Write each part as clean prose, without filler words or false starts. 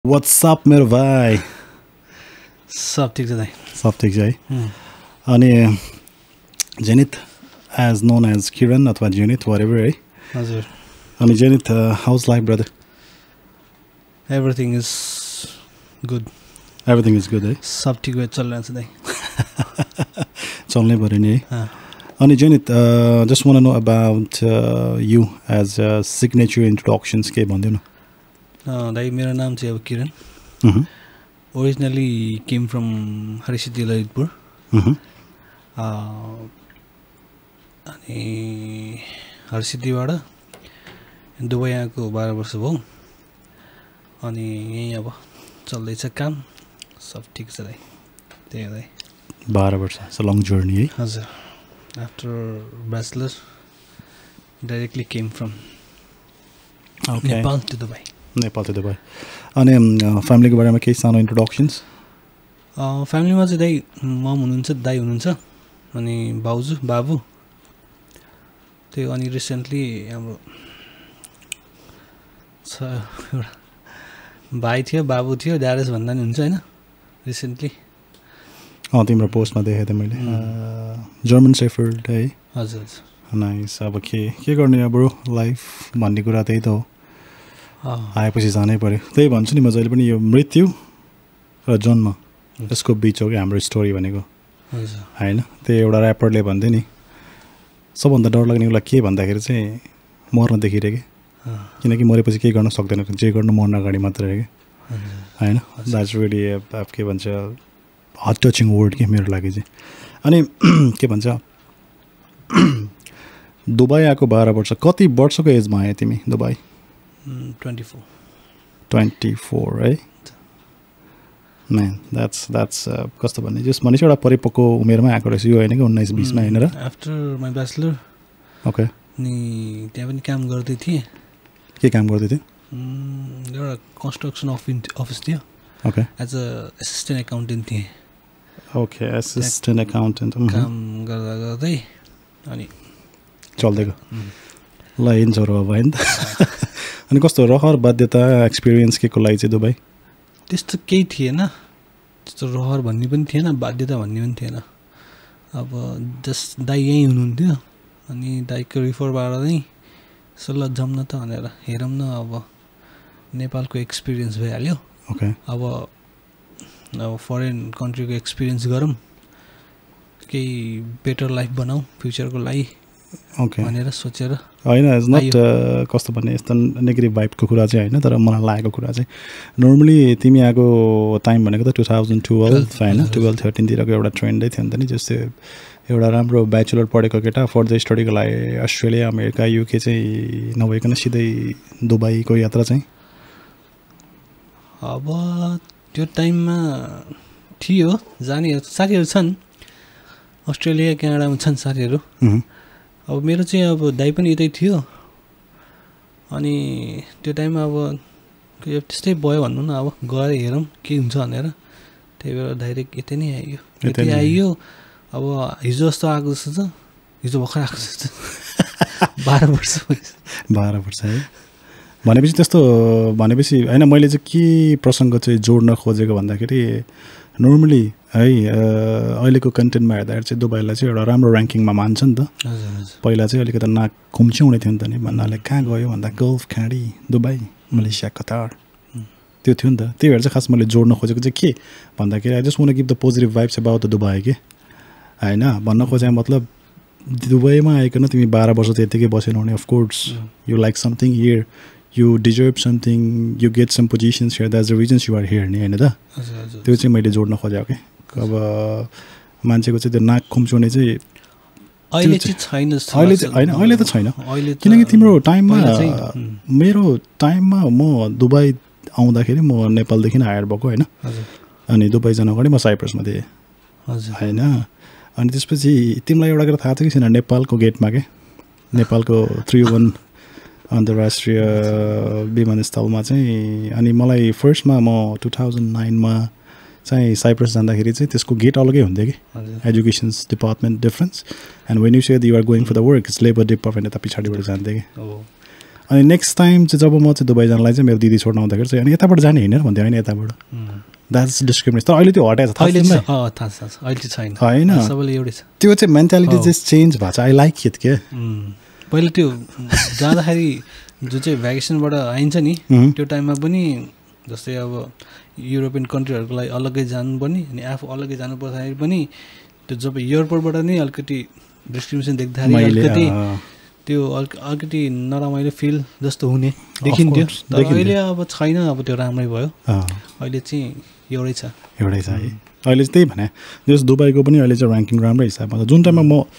What's up मेरो भाइ सब ठीक छ दाइ सब ठीक छ है अनि Zenith as known as Kiran अथवा Zenith whatever है हजुर अनि Zenith how's life brother everything is good everything is good है सब ठिक भएर चलिरहेको छ दाइ चल्नै पर्यो नि है अँ, अनि Zenith just want to know about you as signature introductions के भन्दिनु दाइ मेरो नाम चाहिँ अब Kiran Mhm. Originally came from Harisiddhi Lalitpur Mhm. अनि हरिसिद्धिबाट दुबई आएको 12 वर्ष भयो अनि यहीँ अब चल्दैछ काम सब ठिक छ दाइ त्यही हो दाइ 12 वर्ष it's a long journey है हजुर after bachelor directly came from Okay. Nepal to Dubai Nepal to Dubai अनि फ्यामिलीको बारेमा केही सानो इन्ट्रोडक्सन्स फ्यामिलीमा चाहिँ दाइ मम हुनुहुन्छ दाइ हुनुहुन्छ अनि भाउजू बाबु त्यही अनि रिसेन्टली हाम्रो छ एउटा भाइ थियो बाबु थियो ड्यारेस भन्दा नि हुन्छ होइन रिसेन्टली तिम्रो पोस्टमा देखेँ थिएँ मैले जर्मन सेफर्ड है हजुर हजुर नाइस अब के गर्ने अब लाइफ भन्ने कुरा त्यही त हो आएपछि जानै पर्यो त्यही भन्छु नि म जहिले पनि यो मृत्यु र जन्म यसको बिच हो कि हाम्रो स्टोरी भनेको हजुर होइन त्यही एउटा ऱ्यापरले भन्थ्यो नि सबभन्दा डर लाग्ने कुरा के भन्दाखेरि चाहिँ मर्न देखिरहे कि किनकि मरेपछि केही गर्न सक्दैन जे गर्नु मर्न अगाडि मात्रै हो कि होइन द्याट्स रियली के भन्छ हार्ट टचिङ वर्ड के मेरो लागि चाहिँ अनि के भन्छ दुबई आएको 12 वर्ष कति वर्षको एजमा आयो तिमी दुबई 24 24 है म्यान द्याट्स कस्तो भन्ने जस भनेपछि एउटा परिपक्व उमेरमा आएको रहेछ यो होइन कि 19-20 मा होइन र आफ्टर माई ब्याचलर ओके अनि त्यहाँ पनि काम गर्दै थिएँ के काम गर्दै थियो एउटा कन्स्ट्रक्सन अफिस थियो okay as a assistant accountant थिएँ ओके एसिस्टेन्ट एकाउन्टेन्ट काम गर्दा गर्दै अनि चल्दैको ल हिँड्छौँ अब होइन त अनि कस्तो रहर बाध्यता एक्सपिरियन्स के को लागि चाहिँ दुबई त्यस्तो केही थिएन त्यस्तो रहर भन्ने पनि थिएन बाध्यता भन्ने पनि थिएन अब जस्ट दाइ यहीँ हुनुहुन्थ्यो अनि दाइको रिफरबाट नै सल्लाह जाउँ न त भनेर हेरौँ न अब नेपालको एक्सपिरियन्स भइहाल्यो ओके अब फरेन कन्ट्रीको एक्सपिरियन्स गरौँ केही बेटर लाइफ बनाऊ फ्युचरको लागि ओके भनेर सोचेर होइन इज नट कस्तो भन्ने यस्तो नेगेटिभ भाइबको कुरा चाहिँ होइन तर मलाई लागेको कुरा चाहिँ नर्मली तिमी आएको टाइम भनेको त 2012 होइन 12-13तिरको एउटा ट्रेन्डै थियो नि त नि जस्तै एउटा राम्रो ब्याचलर पढेको केटा फर्दर स्टडीको लागि अस्ट्रेलिया अमेरिका युके चाहिँ नभइकन सिधै दुबईको यात्रा चाहिँ अब त्यो टाइममा थियो जाने साथीहरू छन् अस्ट्रेलिया क्यानाडामा छन् साथीहरू अब मेरो चाहिँ अब दाइ पनि यतै थियो अनि त्यो टाइममा अब त्यस्तै भयो भन्नु न अब गएर हेरौँ के हुन्छ भनेर त्यही भएर डाइरेक्ट यतै नै आइयो यतै आइयो अब हिजो जस्तो आएको जस्तो छ हिजो भर्खर आएको जस्तो 12 वर्ष 12 वर्ष है भनेपछि त्यस्तो भनेपछि होइन मैले चाहिँ के प्रसङ्ग चाहिँ जोड्न खोजेको भन्दाखेरि नर्मली है अहिलेको कन्टेन्टमा हेर्दाखेरि चाहिँ दुबईलाई चाहिँ एउटा राम्रो ऱ्याङ्किङमा मान्छ नि त पहिला चाहिँ अलिकति नाक खुम्च्याउने थियो नि त नि भन्नाले कहाँ गयो भन्दा गल्फ खाडी दुबई मलेसिया कतार त्यो थियो नि त त्यही भएर चाहिँ खास मैले जोड्न खोजेको चाहिँ के भन्दाखेरि I just want give the positive vibes about the Dubai के होइन भन्न खोजेँ मतलब दुबईमा आइकन तिमी 12 वर्ष त यत्तिकै बसेनौ भने of course you like something here you deserve something, you get some positions here, that's the reasons you are here नि होइन त त्यो चाहिँ मैले जोड्न खोजेको के अब मान्छेको चाहिँ त्यो नाक खुम्चाउने चाहिँ अहिले चाहिँ छैन अहिले चाहिँ होइन अहिले त छैन किनकि तिम्रो टाइममा मेरो टाइममा म दुबई आउँदाखेरि म नेपालदेखि हायर भएको होइन अनि दुबई जान अगाडि म साइप्रसमा थिएँ होइन अनि त्यसपछि तिमीलाई एउटा कुरा थाहा छ कि छैन नेपालको गेटमा के नेपालको 301 अन्तर्राष्ट्रिय विमानस्थलमा चाहिँ अनि मलाई फर्स्टमा म 2009मा चाहिँ साइप्रस जाँदाखेरि चाहिँ त्यसको गेट अलगै हुन्थ्यो कि educations department difference and when you say you are going for the work it's labour department यता पछाडिबाट जान्थ्यो कि अनि नेक्स्ट टाइम चाहिँ जब म चाहिँ दुबई जानलाई चाहिँ मेरो दिदी छोड्न आउँदाखेरि चाहिँ अनि यताबाट जाने होइन भन्थ्यो होइन यताबाट द्याट्स डिस्क्रिमिनेसन तर अहिले त्यो हटाएको छ अहिले छैन होइन सबैले एउटै छ त्यो चाहिँ मेन्टालिटी चाहिँ चेन्ज भएको छ आई लाइक इट के पहिला त्यो जाँदाखेरि जो चाहिँ भ्याकेसनबाट आइन्छ नि त्यो टाइममा पनि जस्तै अब युरोपियन कन्ट्रीहरूको लागि अलग्गै जानुपर्ने अनि आफू अलग्गै जानु पर्दाखेरि पनि त्यो जब एयरपोर्टबाट नै अलिकति डिस्क्रिमिनेसन देख्दाखेरि अलिकति त्यो अलिकति नरमाइलो फिल जस्तो हुने देखिन्थ्यो तर अहिले अब छैन अब त्यो राम्रै भयो अहिले चाहिँ एउटै छ है अहिले चाहिँ त्यही भने जस दुबईको पनि अहिले चाहिँ ऱ्याङ्किङ राम्रै हिसाबमा छ जुन टाइममा म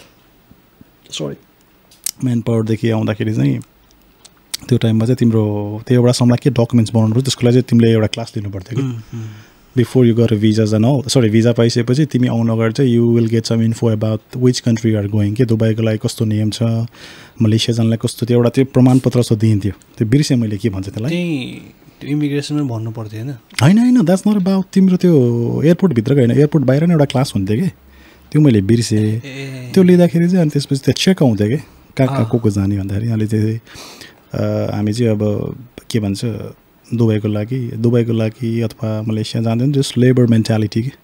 म्यान पावरदेखि आउँदाखेरि चाहिँ त्यो टाइममा चाहिँ तिम्रो त्यो एउटा समयमा के डकुमेन्ट्स बनाउनु पर्छ त्यसको लागि चाहिँ तिमीले एउटा क्लास लिनु पर्थ्यो कि बिफोर यु गर भिजाज एन्ड अल भिजा पाइसकेपछि तिमी आउनु अगाडि चाहिँ you will get some info about which country are going के दुबईको लागि कस्तो नियम छ मलेसिया जानलाई कस्तो त्यो एउटा त्यो प्रमाणपत्र जस्तो दिइन्थ्यो त्यो बिर्सेँ मैले के भन्छ त्यसलाई इमिग्रेसनमा भन्नु पर्थ्यो होइन द्याट्स नट अबाउट तिम्रो त्यो एयरपोर्टभित्रको होइन एयरपोर्ट बाहिर नै एउटा क्लास हुन्थ्यो कि त्यो मैले बिर्सेँ त्यो लिँदाखेरि चाहिँ अनि त्यसपछि त्यो चेक आउँथ्यो कि कहाँ को जाने भन्दाखेरि अहिले चाहिँ हामी चाहिँ अब के भन्छ दुबईको लागि अथवा मलेसिया जाँदैन जस्ट लेबर मेन्टालिटी कि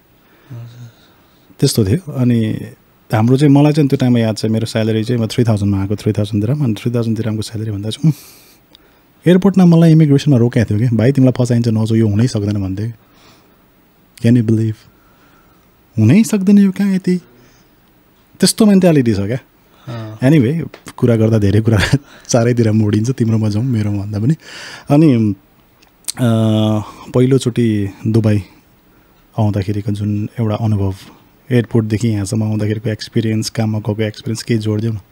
त्यस्तो थियो अनि हाम्रो चाहिँ मलाई चाहिँ त्यो टाइममा याद छ मेरो स्यालेरी चाहिँ म 3000मा आएको 3000 दिराम अनि 3000 दिरामको स्यालेरी भन्दा चाहिँ एयरपोर्टमा मलाई इमिग्रेसनमा रोकेको थियो कि भाइ तिमीलाई फसाइन्छ नजो यो हुनै सक्दैन भन्थ्यो क्यान यु बिलिभ हुनै सक्दैन यो कहाँ यति त्यस्तो मेन्टालिटी छ क्या एनिवे कुरा गर्दा धेरै कुरा चारैतिर मोडिन्छ तिम्रोमा जाउँ मेरोमा भन्दा पनि अनि पहिलोचोटि दुबई आउँदाखेरिको जुन एउटा अनुभव एयरपोर्टदेखि यहाँसम्म आउँदाखेरिको एक्सपिरियन्स काममा गएको एक्सपिरियन्स केही जोडिदिउँ न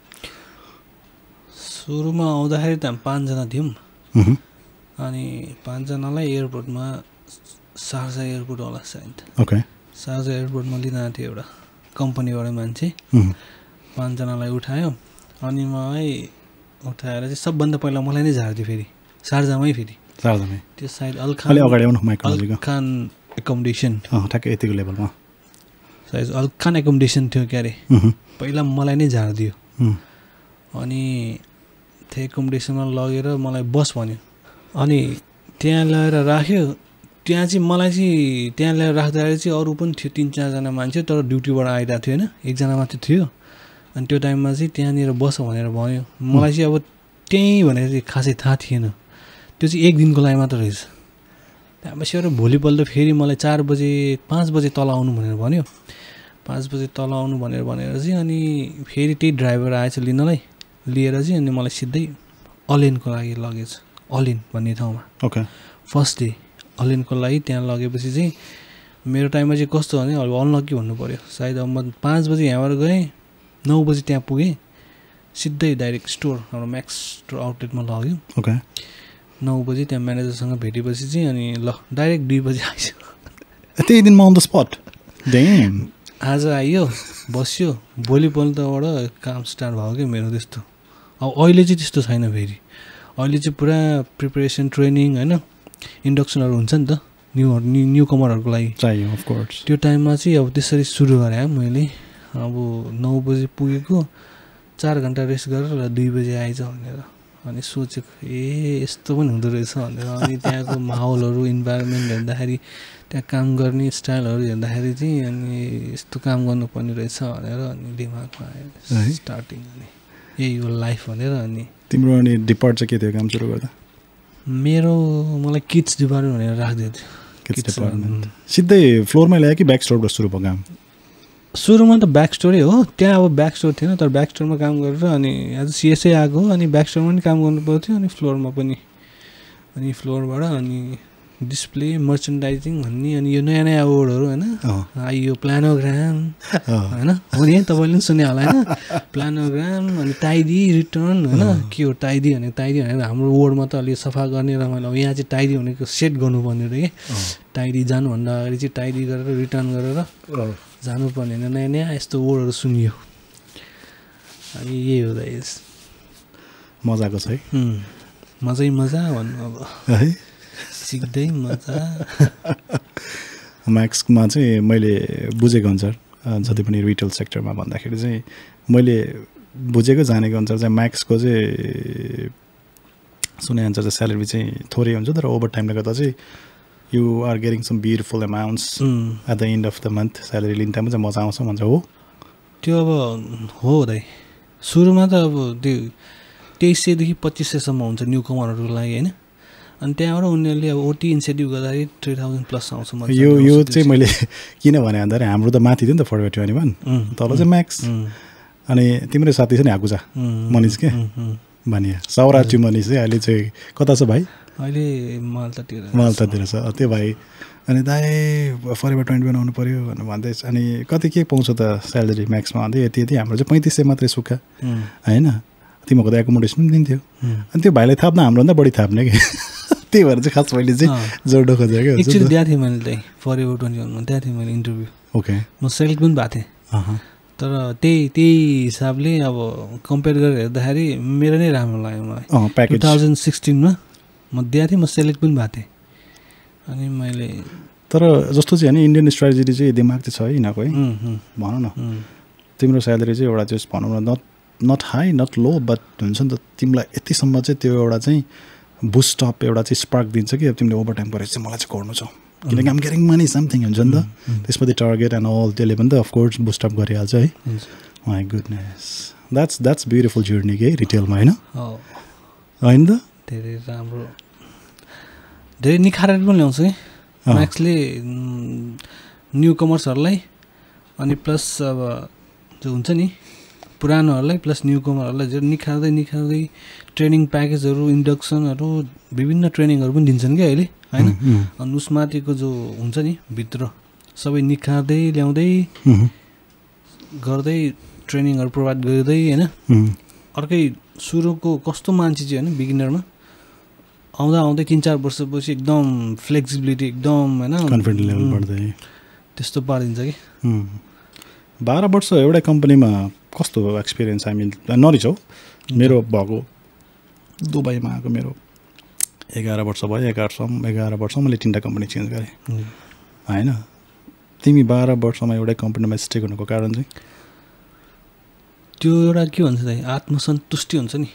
सुरुमा आउँदाखेरि त हामी 5 जना थियौँ अनि 5 जनालाई एयरपोर्टमा शारजा एयरपोर्ट होला सायद ओके शारजा एयरपोर्टमा लिन आएको थियो एउटा कम्पनीबाट मान्छे 5 जनालाई उठायो अनि मलाई उठाएर चाहिँ सबभन्दा पहिला मलाई नै झार्थ्यो फेरि शारजामै त्यो सायद अलखान एकोमोडेसन ठ्याक्कै यतिको लेभलमा सायद अलखान एकोमोडेसन थियो क्यारे पहिला मलाई नै झारिदियो अनि त्यो एकोमोडेसनमा लगेर मलाई बस भन्यो अनि त्यहाँ ल्याएर राख्यो त्यहाँ चाहिँ मलाई चाहिँ त्यहाँ ल्याएर राख्दाखेरि चाहिँ अरू पनि थियो 3-4 जना मान्छे तर ड्युटीबाट आइरहेको थियो होइन एकजना मात्रै थियो अनि त्यो टाइममा चाहिँ त्यहाँनिर बस भनेर भन्यो मलाई चाहिँ अब त्यहीँ भनेर चाहिँ खासै थाहा थिएन त्यो चाहिँ 1 दिनको लागि मात्र रहेछ त्यहाँपछि एउटा भोलिपल्ट फेरि मलाई 5 बजे तल आउनु भनेर भन्यो 5 बजे तल आउनु भनेर चाहिँ अनि फेरि त्यही ड्राइभर आएछ लिनलाई लिएर चाहिँ अनि मलाई सिधै अलेनको लागि लगेछ अलिन भन्ने ठाउँमा ओके फर्स्ट डे अलिनको लागि त्यहाँ लगेपछि चाहिँ मेरो टाइममा चाहिँ कस्तो भने अब अनलकी भन्नु पऱ्यो सायद अब म 5 बजे यहाँबाट गएँ 9 बजे त्यहाँ पुगेँ सिधै डाइरेक्ट स्टोर हाम्रो म्याक्स स्टोर आउटलेटमा लग्यो ओके 9 बजे त्यहाँ म्यानेजरसँग भेटेपछि चाहिँ अनि ल डाइरेक्ट 2 बजे आइसक्यो त्यही दिनमा अन द स्पट आज आइयो बस्यो भोलिपल्टबाट काम स्टार्ट भयो क्या मेरो त्यस्तो अब अहिले चाहिँ त्यस्तो छैन फेरि अहिले चाहिँ पुरा प्रिपरेसन ट्रेनिङ होइन इन्डक्सनहरू हुन्छ नि त न्यू कमरहरूको लागि चाहियो अफ कोर्स त्यो टाइममा चाहिँ अब त्यसरी सुरु गरेँ मैले अब 9 बजे पुगेको 4 घन्टा रेस्ट गरेर 2 बजे आइज भनेर अनि सोचेको यस्तो पनि हुँदो रहेछ भनेर अनि त्यहाँको माहौलहरू इन्भाइरोमेन्ट हेर्दाखेरि त्यहाँ काम गर्ने स्टाइलहरू हेर्दाखेरि चाहिँ अनि यस्तो काम गर्नुपर्ने रहेछ भनेर अनि दिमागमा आयो स्टार्टिङ अनि यही हो लाइफ भनेर अनि तिम्रो अनि डिपार्ट चाहिँ के थियो काम सुरु गर्दा मेरो मलाई किड्स डिपार्टमेन्ट भनेर राखिदिएको थियो किड्स डिपार्टमेन्ट सिधै फ्लोरमा ल्यायो कि ब्याक स्टोरबाट सुरु भयो काम सुरुमा त ब्याक स्टोरै हो त्यहाँ अब ब्याक स्टोर थिएन तर ब्याक स्टोरमा काम गरेर अनि आज सिएसए आएको अनि ब्याक स्टोरमा पनि काम गर्नु पर्थ्यो अनि फ्लोरमा पनि अनि फ्लोरबाट अनि डिस्प्ले मर्चेन्डाइजिङ भन्ने अनि यो नयाँ नयाँ वर्डहरू होइन यो प्लानोग्राम होइन हो नि तपाईँले पनि सुने होला होइन प्लानोग्राम अनि टाइडी रिटर्न होइन के हो टाइडी भनेर हाम्रो वर्डमा त अलि सफा गर्ने रमाइलो अब यहाँ चाहिँ टाइडी भनेको सेट गर्नुपर्ने रहेछ कि टाइडी जानुभन्दा अगाडि चाहिँ टाइडी गरेर रिटर्न गरेर जानुपर्ने होइन नयाँ नयाँ यस्तो वर्डहरू सुनियो अनि यही हो गाइस मजाको छ है मजै मजा भन्नु अब है सिक्दै मजा म्याक्समा चाहिँ मैले बुझेको अनुसार जति पनि रिटेल सेक्टरमा भन्दाखेरि चाहिँ मैले बुझेको जानेको अनुसार चाहिँ म्याक्सको चाहिँ सुने अनुसार चाहिँ स्यालेरी चाहिँ थोरै हुन्छ तर ओभर टाइमले गर्दा चाहिँ you are getting some beautiful amounts at the end of the month salary लिने टाइममा चाहिँ मजा आउँछ भन्छ हो त्यो अब हो दाइ सुरुमा त अब त्यो 2300 देखि 2500 हुन्छ न्यू कमरहरूको लागि होइन अनि त्यहाँबाट उनीहरूले अब ओटी इन्सेन्टिभ गर्दाखेरि 3000 प्लस आउँछ यो चाहिँ मैले किन भने भन्दाखेरि हाम्रो त माथि थियो नि त फरवर्ड 21 तल चाहिँ म्याक्स अनि तिम्रो साथी छ नि हाकुजा मनिष के भने सौराची मनिष चाहिँ अहिले चाहिँ कता छ भाइ अहिले मालतातिर छ त्यो भाइ अनि दाइ फरवर्ड 21 आउनु पऱ्यो भनेर भन्दै अनि कति के पाउँछ त स्यालेरी म्याक्समा भन्दै यति यति हाम्रो चाहिँ 3500 मात्रै सुक्खा होइन तिमीहरूको त एकोमोडेसन पनि दिन्थ्यो अनि त्यो भाइलाई थाप्न हामीभन्दा बढी थाप्ने कि त्यही भएर चाहिँ खास मैले चाहिँ जोड्न खोजेँ क्या एक्चुअली दिएको थिएँ मैले त्यही फरवर्ड 21 दिएको थिएँ मैले इन्टरभ्यू ओके म सेलेक्ट पनि भएको थिएँ तर त्यही हिसाबले अब कम्पेयर गरेर हेर्दाखेरि मेरो नै राम्रो लाग्यो मलाई 2016 म दिएको थिएँ म सेलेक्ट पनि भएको थिएँ अनि मैले तर जस्तो चाहिँ होइन इन्डियन स्ट्राटेजी चाहिँ दिमाग चाहिँ छ है यिनीहरूको है भनौँ न तिम्रो स्यालेरी चाहिँ एउटा चाहिँ भनौँ न not high not low but हुन्छ नि त तिमीलाई यतिसम्म चाहिँ त्यो एउटा चाहिँ बुस्टअप एउटा चाहिँ स्पार्क दिन्छ कि अब तिमीले ओभर टाइम गरेर चाहिँ मलाई चाहिँ गर्नु छ किनकि आम गेटिङ मनी समथिङ हुन्छ नि त त्यसपछि टार्गेट एन्ड अल त्यसले पनि त अफकोर्स बुस्टअप गरिहाल्छ है my goodness that's beautiful journey के रिटेलमा होइन होइन त धेरै राम्रो धेरै निखारेर पनि ल्याउँछ कि म्याक्सले न्यू कमर्सहरूलाई अनि प्लस अब जो हुन्छ नि पुरानोहरूलाई प्लस न्यू कमरहरूलाई जो निखार्दै ट्रेनिङ प्याकेजहरू इन्डक्सनहरू विभिन्न ट्रेनिङहरू पनि दिन्छन् क्या अहिले होइन अनि उसमाथिको जो हुन्छ नि भित्र सबै निखार्दै ल्याउँदै गर्दै ट्रेनिङहरू प्रोभाइड गर्दै होइन अर्कै सुरुको कस्तो मान्छे चाहिँ होइन बिगिनरमा आउँदै 3-4 वर्षपछि एकदम फ्लेक्सिबिलिटी एकदम होइन कन्फिडेन्स लेभल बढ्दै त्यस्तो पारिदिन्छ कि 12 वर्ष एउटै कम्पनीमा कस्तो एक्सपिरियन्स हामी नरिसाउ मेरो भएको दुबईमा आएको मेरो 11 वर्ष भयो 11 वर्ष मैले 3टा कम्पनी चेन्ज गरेँ होइन तिमी 12 वर्षमा एउटै कम्पनीमा स्टे गर्नुको कारण चाहिँ त्यो एउटा के भन्छ दाइ आत्मसन्तुष्टि हुन्छ नि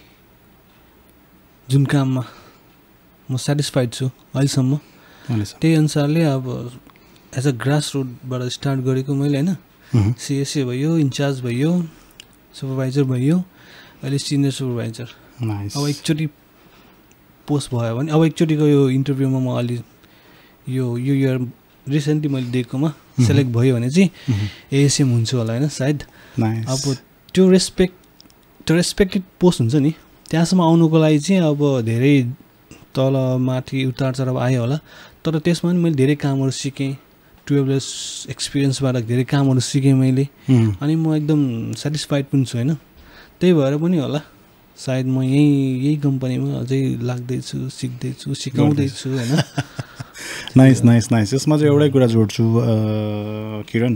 जुन काममा म सेटिस्फाइड छु अहिलेसम्म त्यही अनुसारले अब एज अ ग्रास रुटबाट स्टार्ट गरेको मैले होइन सिएसए भयो इन्चार्ज भयो सुपरभाइजर भयो अहिले सिनियर सुपरभाइजर अब एकचोटि पोस्ट भयो भने अब एकचोटिको यो इन्टरभ्यूमा म अलि यो इयर रिसेन्टली मैले दिएकोमा सेलेक्ट भयो भने चाहिँ एएसएम हुन्छु होला होइन सायद अब त्यो रेस्पेक्टेड पोस्ट हुन्छ नि त्यहाँसम्म आउनुको लागि चाहिँ अब धेरै तल माथि उतार चढाव आयो होला तर त्यसमा पनि मैले धेरै कामहरू सिकेँ 12 इयर्स एक्सपिरियन्सबाट धेरै कामहरू सिकेँ मैले अनि म एकदम सेटिस्फाइड पनि छु होइन त्यही भएर पनि होला सायद म यही कम्पनीमा अझै लाग्दैछु सिक्दैछु सिकाउँदैछु होइन नाइस यसमा चाहिँ एउटै कुरा जोड्छु किरण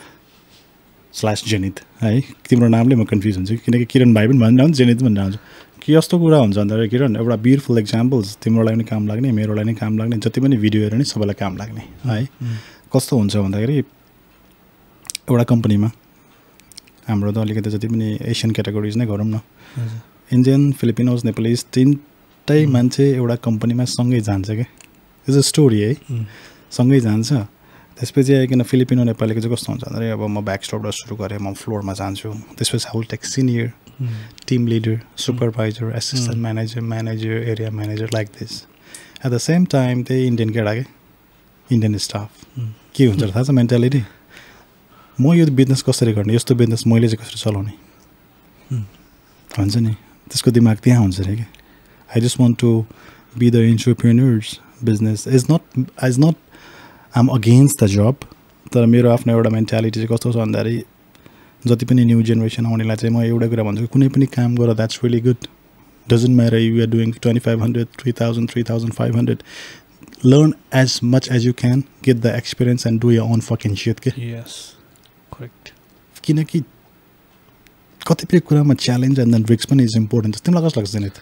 / जेनिथ है तिम्रो नामले म कन्फ्युज हुन्छु किनकि किरण भाइ पनि भनिरहन्छ जेनिथ पनि भनिरहन्छ कि यस्तो कुरा हुन्छ भन्दाखेरि किरण एउटा ब्युटिफुल एक्जाम्पल्स तिम्रोलाई पनि काम लाग्ने मेरोलाई पनि काम लाग्ने जति पनि भिडियो हेर्ने नि सबैलाई काम लाग्ने है कस्तो हुन्छ भन्दाखेरि एउटा कम्पनीमा हाम्रो त अलिकति जति पनि एसियन क्याटेगोरिज नै गरौँ न इन्डियन फिलिपिनोज नेपालिज 3टै मान्छे एउटा कम्पनीमा सँगै जान्छ क्या इट्स अ स्टोरी है सँगै जान्छ त्यसपछि आइकन फिलिपिनो नेपालीको चाहिँ कस्तो हुन्छ भन्दाखेरि अब म ब्याक स्टपबाट सुरु गरेँ म फ्लोरमा जान्छु त्यसपछि how take senior team leader supervisor assistant manager area manager like this at the same time त्यही इन्डियन केटा के इन्डियन स्टाफ के हुन्छ थाहा छ मेन्टालिटी म यो बिजनेस कसरी गर्ने यस्तो बिजनेस मैले चाहिँ कसरी चलाउने हुन्छ नि त्यसको दिमाग त्यहाँ हुन्छ अरे कि I just want to be the entrepreneurs business is not am against the job तर मेरो आफ्नो एउटा मेन्टालिटी चाहिँ कस्तो छ भन्दाखेरि जति पनि न्यू जेनेरेसन आउनेलाई चाहिँ म एउटा कुरा भन्छु कुनै पनि काम गर that's really good doesn't matter you are doing 2500 3000 3500 learn as much as you can, get the experience and do your own fucking shit के yes correct किनकि कतिपय कुरामा च्यालेन्ज एन्ड देन रिस्क पनि इज इम्पोर्टेन्ट तिमीलाई कस्तो लाग्छ zenith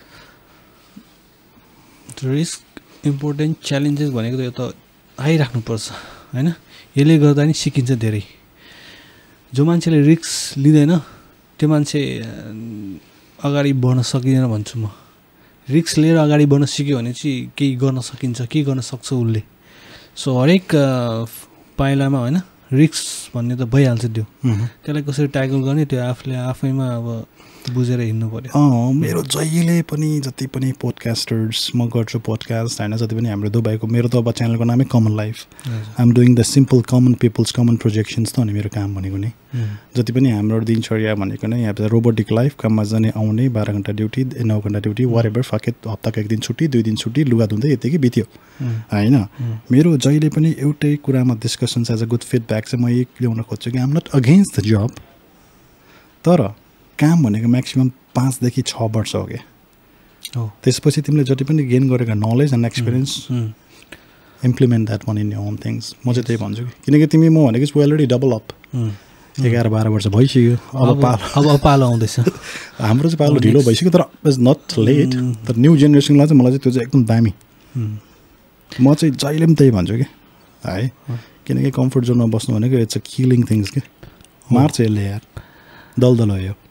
risk important challenges भनेको त यो त आइराख्नुपर्छ होइन यसले गर्दा नि सिकिन्छ धेरै जो मान्छेले रिस्क लिँदैन त्यो मान्छे अगाडि बढ्न सकिँदैन भन्छु म रिस्क लिएर अगाडि बढ्न सिक्यो भने चाहिँ केही गर्न सकिन्छ, केही गर्न सक्छ उसले। सो हरेक पाइलामा होइन रिस्क भन्ने त भइहाल्छ, त्यो त्यसलाई कसरी ट्याकल गर्ने त्यो आफैमा अब बुझेर हिँड्नु पर्यो। मेरो जहिले पनि जति पनि पोडकास्टर्स म गर्छु पोडकास्ट होइन, जति पनि हाम्रो दुबईको, मेरो त अब च्यानलको नामै common life, I am doing the simple common people's common projections त हो नि मेरो काम भनेको नै। जति पनि हाम्रो दिनचर्या भनेको नै अब रोबोटिक लाइफ, काममा जाने आउने 12 घन्टा ड्युटी 9 घन्टा ड्युटी वरेभर, फकेट हप्ताको 1 दिन छुट्टी 2 दिन छुट्टी, लुगा धुँदै यतिकै बित्यो होइन। मेरो जहिले पनि एउटै कुरामा discussions as a good feedback चाहिँ म यही ल्याउन खोज्छु कि I am not against the job, तर काम भनेको म्याक्सिमम् 5 देखि 6 वर्ष हो क्या। त्यसपछि तिमीले जति पनि गेन गरेका knowledge and experience implement that one in your own things. म चाहिँ त्यही भन्छु कि किनकि तिमी म भनेको छु अलरेडी डबल अप, 11-12 वर्ष भइसक्यो, अब पालो आउँदैछ। हाम्रो चाहिँ पालो ढिलो भइसक्यो, तर इज नट लेट। तर न्यू जेनेरेसनलाई चाहिँ मलाई चाहिँ त्यो चाहिँ एकदम दामी। म चाहिँ जहिले पनि त्यही भन्छु कि है, किनकि कम्फर्ट जोनमा बस्नु भनेको इट्स अ किलिङ थिङ्स के, मार्छ यसले यार, दलदल हो यो।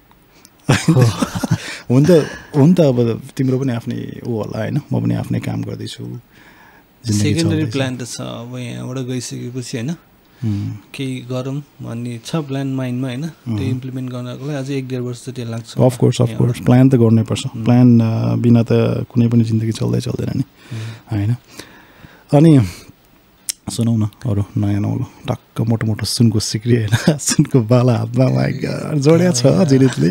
हुन त अब तिम्रो पनि आफ्नै ऊ होला होइन, म पनि आफ्नै काम गर्दैछु। सेकेन्डरी प्लान त छ अब यहाँबाट गइसकेपछि होइन, केही गरौँ भन्ने छ प्लान माइन्डमा होइन, त्यो इम्प्लिमेन्ट गर्नको लागि अझै 1-1.5 वर्ष चाहिँ लाग्छ। अफकोर्स प्लान त गर्नैपर्छ, प्लान बिना त कुनै पनि जिन्दगी चल्दैन नि होइन। अनि सुनौ न अरू नयाँ नौलो टक्क मोटो मोटो सुनको सिक्री होइन, सुनको बाला हातमा जोड्या छ जिनिसले।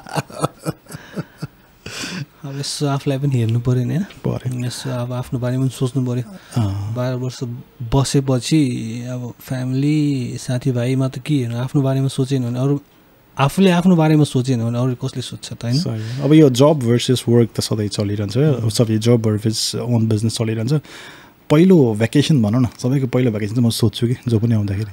अब यसो आफूलाई पनि हेर्नु पऱ्यो नि होइन, यसो अब आफ्नो बारेमा पनि सोच्नु पऱ्यो। 12 वर्ष बसेपछि अब फ्यामिली साथीभाइमा त के हेर्नु, आफ्नो बारेमा सोचेन भने अरू, आफूले आफ्नो बारेमा सोचेन भने अरू कसले सोध्छ त होइन। अब यो जब भर्सेस वर्क त सधैँ चलिरहन्छ, सबै जब भर्सेस ओन बिजनेस चलिरहन्छ। पहिलो भ्याकेसन भनौँ न, सबैको पहिलो भ्याकेसन चाहिँ म सोध्छु कि जो पनि आउँदाखेरि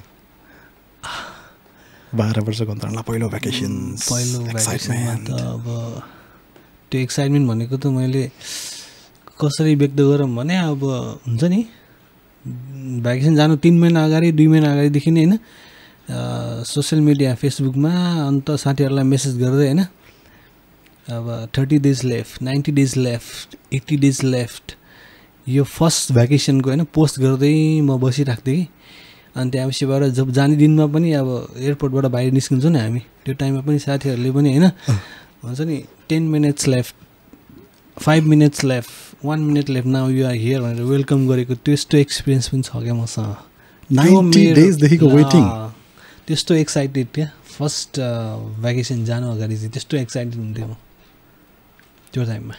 12 वर्षको अन्तरालमा पहिलो भ्याकेसन त अब त्यो एक्साइटमेन्ट भनेको त मैले कसरी व्यक्त गरौँ भने, अब हुन्छ नि भ्याकेसन जानु 3 महिना अगाडि 2 महिना अगाडिदेखि नै होइन, सोसियल मिडिया फेसबुकमा अन्त साथीहरूलाई मेसेज गर्दै होइन, अब 30 days left, 90 days left, 80 days left, यो फर्स्ट भ्याकेसनको होइन पोस्ट गर्दै म बसिरहेको थिएँ कि। अनि त्यहाँपछिबाट जब जाने दिनमा पनि अब एयरपोर्टबाट बाहिर निस्किन्छौँ नि हामी, त्यो टाइममा पनि साथीहरूले पनि होइन भन्छ नि 10 minutes left, 5 minutes left, 1 minute left, now you are here भनेर वेलकम गरेको त्यस्तो एक्सपिरियन्स पनि छ क्या मसँग। 90 daysदेखिको वेटिङ, त्यस्तो एक्साइटेड क्या फर्स्ट भ्याकेसन जानु अगाडि चाहिँ त्यस्तो एक्साइटेड हुन्थ्यो म त्यो टाइममा।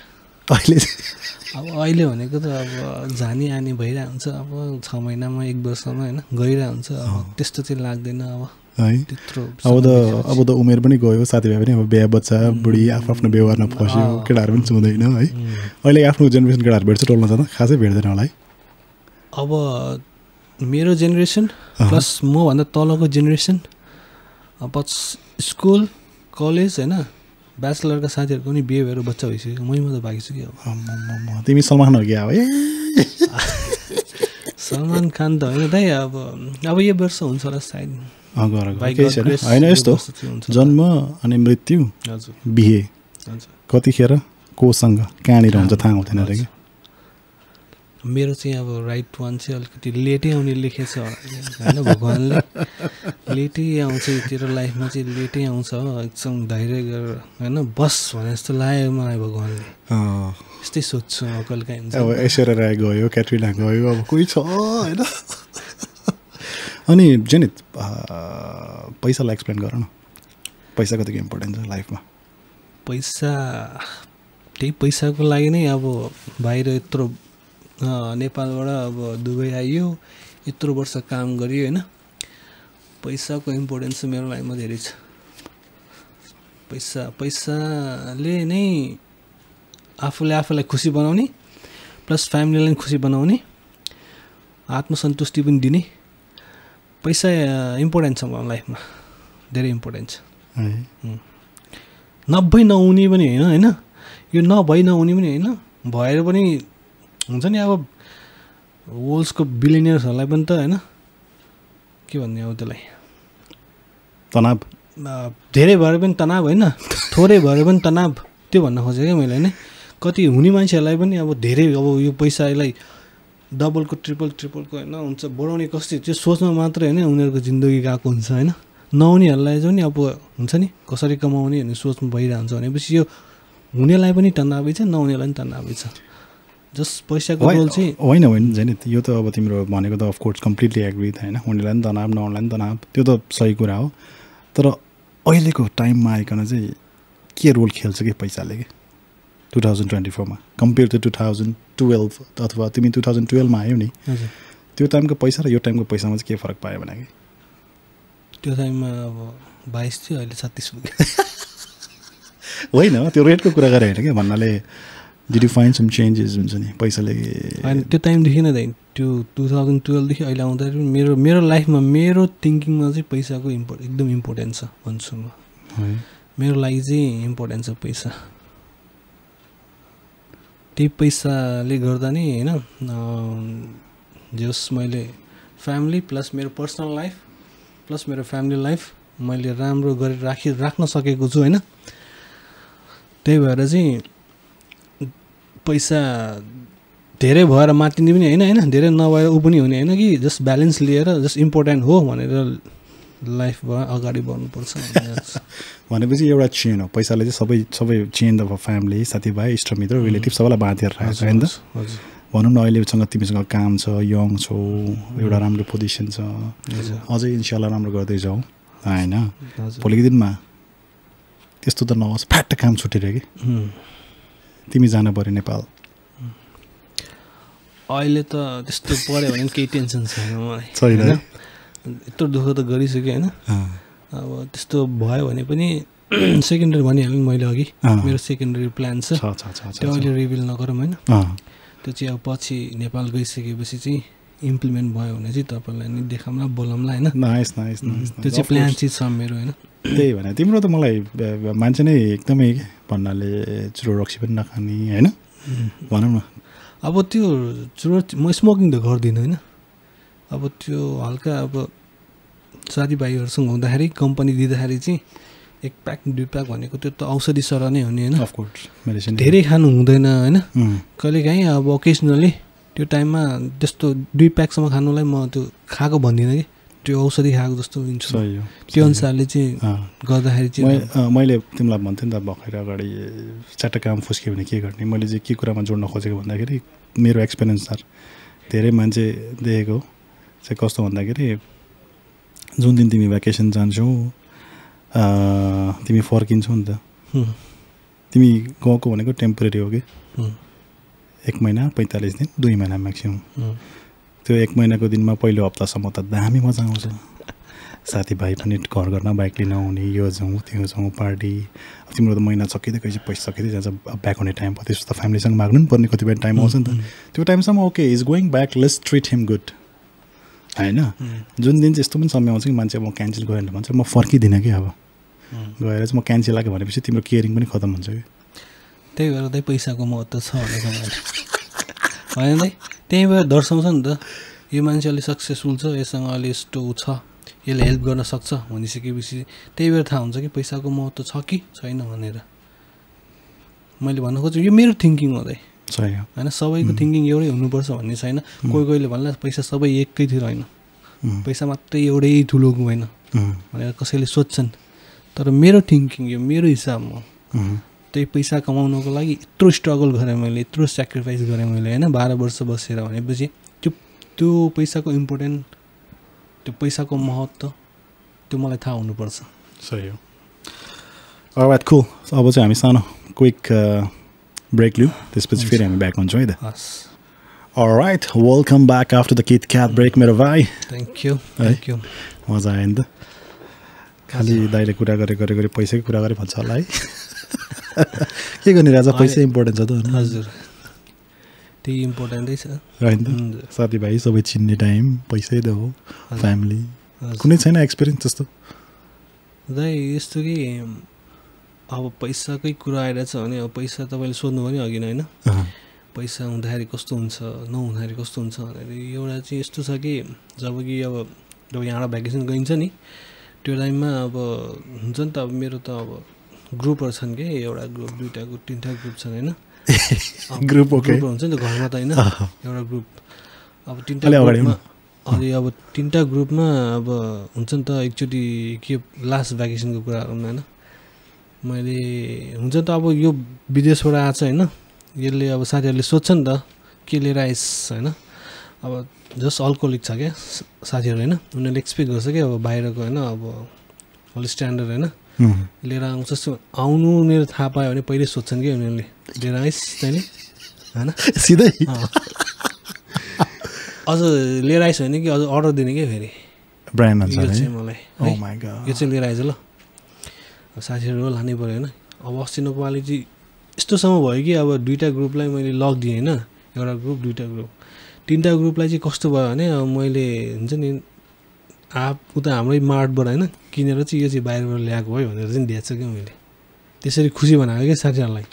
अहिले भनेको त अब जाने आने भइरहेको हुन्छ, अब 6 महिनामा 1 वर्षमा होइन गइरहेको हुन्छ, अब त्यस्तो चाहिँ लाग्दैन अब है। अब त उमेर पनि गयो, साथीभाइ पनि अब बिहा बच्चा बुढी आफ्नो व्यवहारमा फस्यो, केटाहरू पनि छुँदैन है। अहिले आफ्नो जेनेरेसन केटाहरू भेट्छ टोलमा जाँदा खासै भेट्दैन होला है। अब मेरो जेनेरेसन प्लस मभन्दा तलको जेनेरेसन, अब स्कुल कलेज होइन ब्याचलरका साथीहरूको पनि बिहे भएर बच्चा भइसक्यो, मै मात्रै बाँकी छु कि। अब तिमी सलमान हो क्या अब सलमान खान त होइन दाइ, अब यो वर्ष हुन्छ होला सायद। होइन यस्तो जन्म अनि मृत्यु बिहे कतिखेर कोसँग कहाँनिर हुन्छ थाहा हुँदैन कि। मेरो चाहिँ अब राइट वान चाहिँ अलिकति लेटै आउने लेखेछ होइन, भगवान्ले लेटै आउँछ तेरो लाइफमा चाहिँ लेटै आउँछ एकदम धैर्य गरेर होइन बस भने जस्तो लाग्यो मलाई भगवान्ले। यस्तै सोध्छु म कहिले काहीँ हुन्छ। अब ऐश्वर्या राय गयो, क्याट्रिना गयो, अब कोही छ होइन। अनि जेनिथ पैसालाई एक्सप्लेन गर न, पैसा कतिको इम्पोर्टेन्ट छ लाइफमा? पैसा त्यही पैसाको लागि नै अब बाहिर यत्रो नेपालबाट अब दुबई आइयो, यत्रो वर्ष काम गरियो होइन। पैसाको इम्पोर्टेन्स चाहिँ मेरो लाइफमा धेरै छ। पैसाले नै आफूलाई खुसी बनाउने प्लस फ्यामिलीलाई खुसी बनाउने, आत्मसन्तुष्टि पनि दिने। पैसा इम्पोर्टेन्ट छ मलाई लाइफमा, धेरै इम्पोर्टेन्ट छ। नभई नहुने पनि होइन, यो नभई नहुने पनि होइन, भएर पनि हुन्छ नि। अब वर्ल्ड्सको बिलिनियर्सहरूलाई पनि त होइन के भन्ने अब त्यसलाई तनाव, धेरै भएर पनि तनाव होइन, थोरै भएर पनि तनाव, त्यो भन्न खोजेँ क्या मैले होइन। कति हुने मान्छेहरूलाई पनि अब धेरै अब यो पैसालाई डबलको ट्रिपलको होइन हुन्छ बढाउने कसरी त्यो सोच्न मात्रै होइन उनीहरूको जिन्दगी गएको हुन्छ होइन नहुनेहरूलाई चाहिँ अब हुन्छ नि कसरी कमाउने भन्ने सोच्नु भइरहन्छ भनेपछि यो हुनेलाई पनि तनावै छ नहुनेलाई पनि तनावै छ जस पैसाको रोल चाहिँ होइन जैनित यो त अब तिम्रो भनेको त अफकोर्स कम्प्लिटली एग्री होइन हुनेलाई पनि तनाव नहुनेलाई पनि तनाव त्यो त सही कुरा हो तर अहिलेको टाइममा आइकन चाहिँ के रोल खेल्छ कि पैसाले कि 2024 कम्पेयर टु 2012 अथवा तिमी 2012 आयो नि त्यो टाइमको पैसा र यो टाइमको पैसामा चाहिँ के फरक पायो भने कि त्यो टाइममा अब 22 थियो अहिले 36 पुग्यो होइन त्यो रेटको कुरा गरे होइन क्या भन्नाले did you find some changes हुन्छ नि पैसाले होइन त्यो टाइमदेखि नै त्यो 2012 देखि अहिले आउँदाखेरि मेरो लाइफमा मेरो थिङ्किङमा चाहिँ पैसाको एकदम इम्पोर्टेन्ट छ भन्छु म मेरो लागि चाहिँ इम्पोर्टेन्ट छ पैसा त्यही पैसाले गर्दा नै होइन जस मैले फ्यामिली प्लस मेरो पर्सनल लाइफ प्लस मेरो फ्यामिली लाइफ मैले राम्रो गरेर राख्न सकेको छु होइन त्यही भएर चाहिँ पैसा धेरै भएर मातिने पनि होइन धेरै नभएर ऊ पनि हुने होइन कि जस्ट ब्यालेन्स लिएर जस्ट इम्पोर्टेन्ट हो भनेर लाइफमा अगाडि बढ्नुपर्छ भनेपछि एउटा चेन हो पैसाले चाहिँ सबै चेन अब फ्यामिली साथीभाइ इष्टमित्र रिलेटिभ सबैलाई बाँधेर राखेको छ होइन त भनौँ न अहिलेसँग तिमीसँग काम छ यङ छौ एउटा राम्रो पोजिसन छ अझै इन्साल्लाह राम्रो गर्दै जाऊ होइन भोलिको दिनमा त्यस्तो त नहोस् फ्याट काम छुटेर कि तिमी जान पऱ्यो नेपाल अहिले त त्यस्तो पऱ्यो भने केही टेन्सन छैन मलाई छैन यत्रो दुःख त गरिसकेँ होइन अब त्यस्तो भयो भने पनि सेकेन्डरी भनिहालेँ मैले अघि मेरो सेकेन्डरी प्लान छ त्यो अहिले रिभिल नगरौँ होइन त्यो चाहिँ अब पछि नेपाल गइसकेपछि चाहिँ इम्प्लिमेन्ट भयो भने चाहिँ तपाईँलाई नि देखाउँला बोलाउँला होइन त्यो चाहिँ प्लान चाहिँ छ मेरो होइन त्यही भने तिम्रो त मलाई मान्छे नै एकदमै भन्नाले चुरो रक्सी पनि नखाने होइन भनौँ न अब त्यो चुरो म स्मोकिङ त गर्दिनँ होइन अब त्यो हल्का अब साथीभाइहरूसँग हुँदाखेरि कम्पनी दिँदाखेरि चाहिँ 1 प्याक 2 प्याक भनेको त्यो त औषधि सरह नै हुने होइन अफकोर्स मेडिसिन धेरै खानु हुँदैन होइन कहिलेकाहीँ अब ओकेजनली त्यो टाइममा त्यस्तो 2 प्याकसम्म खानुलाई म त्यो खाएको भन्दिनँ कि त्यो औषधि खाएको जस्तो लिन्छु त्यो अनुसारले चाहिँ गर्दाखेरि चाहिँ मैले तिमीलाई भन्थेँ नि त भर्खर अगाडि 4टा काम फुस्क्यो भने के गर्ने मैले चाहिँ के कुरामा जोड्न खोजेको भन्दाखेरि मेरो एक्सपिरियन्स सर धेरै मान्छे देखेको चाहिँ कस्तो भन्दाखेरि जुन दिन तिमी भ्याकेसन जान्छौ तिमी फर्किन्छौ नि त तिमी गएको भनेको टेम्पोरेरी हो कि 1 महिना 45 दिन 2 महिना म्याक्सिमम् त्यो 1 महिनाको दिनमा पहिलो हप्तासम्म त दामी मजा आउँछ साथीभाइ पनि घर घरमा बाइक लिन आउने यो जाउँ त्यो जाउँ पार्टी तिम्रो त महिना सकिँदै गएपछि पैसा सकिँदै जान्छ ब्याक हुने टाइम भयो त्यसो त फ्यामिलीसँग माग्नु पनि पर्ने कतिपय टाइम आउँछ नि त त्यो टाइमसम्म okay is going back let's treat him good होइन जुन दिन चाहिँ यस्तो पनि समय आउँछ कि मान्छे म क्यान्सल गरेर भन्छ म फर्किदिनँ कि अब गएर चाहिँ म क्यान्सल लाग्यो भनेपछि तिम्रो केयरिङ पनि खतम हुन्छ कि त्यही भएर त्यही पैसाको महत्त्व छ भनेको होइन दाइ त्यही भएर दर्शाउँछ नि त यो मान्छे अलि सक्सेसफुल छ यससँग अलि यस्तो छ यसले हेल्प गर्न सक्छ भनिसकेपछि त्यही भएर थाहा हुन्छ कि पैसाको महत्त्व छ कि छैन भनेर मैले भन्न खोजेँ यो मेरो थिङ्किङ हो दाइ होइन सबैको थिङ्किङ एउटै हुनुपर्छ भन्ने छैन कोहीले भन्ला पैसा सबै एकैतिर होइन पैसा मात्रै एउटै ठुलो होइन भनेर कसैले सोध्छन् तर मेरो थिङ्किङ यो मेरो हिसाबमा त्यही पैसा कमाउनको लागि यत्रो स्ट्रगल गरेँ मैले यत्रो सेक्रिफाइस गरेँ मैले होइन 12 वर्ष बसेर भनेपछि त्यो पैसाको इम्पोर्टेन्ट त्यो पैसाको महत्त्व त्यो मलाई थाहा हुनुपर्छ सही हो अलराइट कुल अब चाहिँ हामी सानो क्विक ब्रेक लिउँ त्यसपछि फेरि हामी ब्याक हुन्छौँ है त alright welcome back after the KitKat break मेरो भाइ थ्याङ्क यू मजा आयो नि त खालि दाइले कुरा गरे पैसाकै कुरा गरे भन्छ होला है के गर्ने राजा पैसा इम्पोर्टेन्ट छ त हजुर त्यही इम्पोर्टेन्टै छ होइन साथीभाइ सबै चिन्ने टाइम पैसै त हो फ्यामिली कुनै छैन एक्सपिरियन्स त्यस्तो दाइ यस्तो कि अब पैसाकै कुरा आइरहेछ भने अब पैसा तपाईँले सोध्नु भयो नि अघि नै होइन पैसा हुँदाखेरि कस्तो हुन्छ नहुँदाखेरि कस्तो हुन्छ भनेर एउटा चाहिँ यस्तो छ कि जब कि अब जब यहाँबाट भ्याकेसन गइन्छ नि त्यो टाइममा अब हुन्छ नि त अब मेरो त अब ग्रुपहरू छन् कि एउटा ग्रुप 2टा ग्रुप 3टा ग्रुप छन् होइन ग्रुप ओके हुन्छ नि त घरमा त होइन एउटा ग्रुप अब तिनवटा ग्रुपमा अनि अब तिनवटा ग्रुपमा अब हुन्छ नि त एकचोटि के लास्ट भ्याकेसनको कुराहरू होइन मैले हुन्छ नि त अब यो विदेशबाट आएको छ होइन यसले अब साथीहरूले सोध्छ नि त के लिएर आइस होइन अब जस्ट अल्कोहोलिक छ क्या साथीहरू होइन उनीहरूले एक्सपेक्ट गर्छ क्या अब बाहिरको होइन अब होल स्ट्यान्डर्ड होइन लिएर आउँछ आउनु उनीहरू थाहा पायो भने पहिल्यै सोध्छन् कि उनीहरूले लिएर आइस तैँले होइन सिधै अझ लिएर आइस भने कि अझ अर्डर दिने क्या फेरि ब्रान्ड यो चाहिँ मलाई यो चाहिँ लिएर आइज ल साथीहरू लानै पऱ्यो होइन अब अस्ति नपाली चाहिँ यस्तोसम्म भयो कि अब दुईवटा ग्रुपलाई मैले लक दिएँ होइन एउटा ग्रुप दुईवटा ग्रुप तिनवटा ग्रुपलाई चाहिँ कस्तो भयो भने अब मैले हुन्छ नि उता हाम्रै मार्टबाट होइन किनेर चाहिँ यो चाहिँ बाहिरबाट ल्याएको है भनेर चाहिँ दिएको छ क्या मैले त्यसरी खुसी बनाएको क्या साथीहरूलाई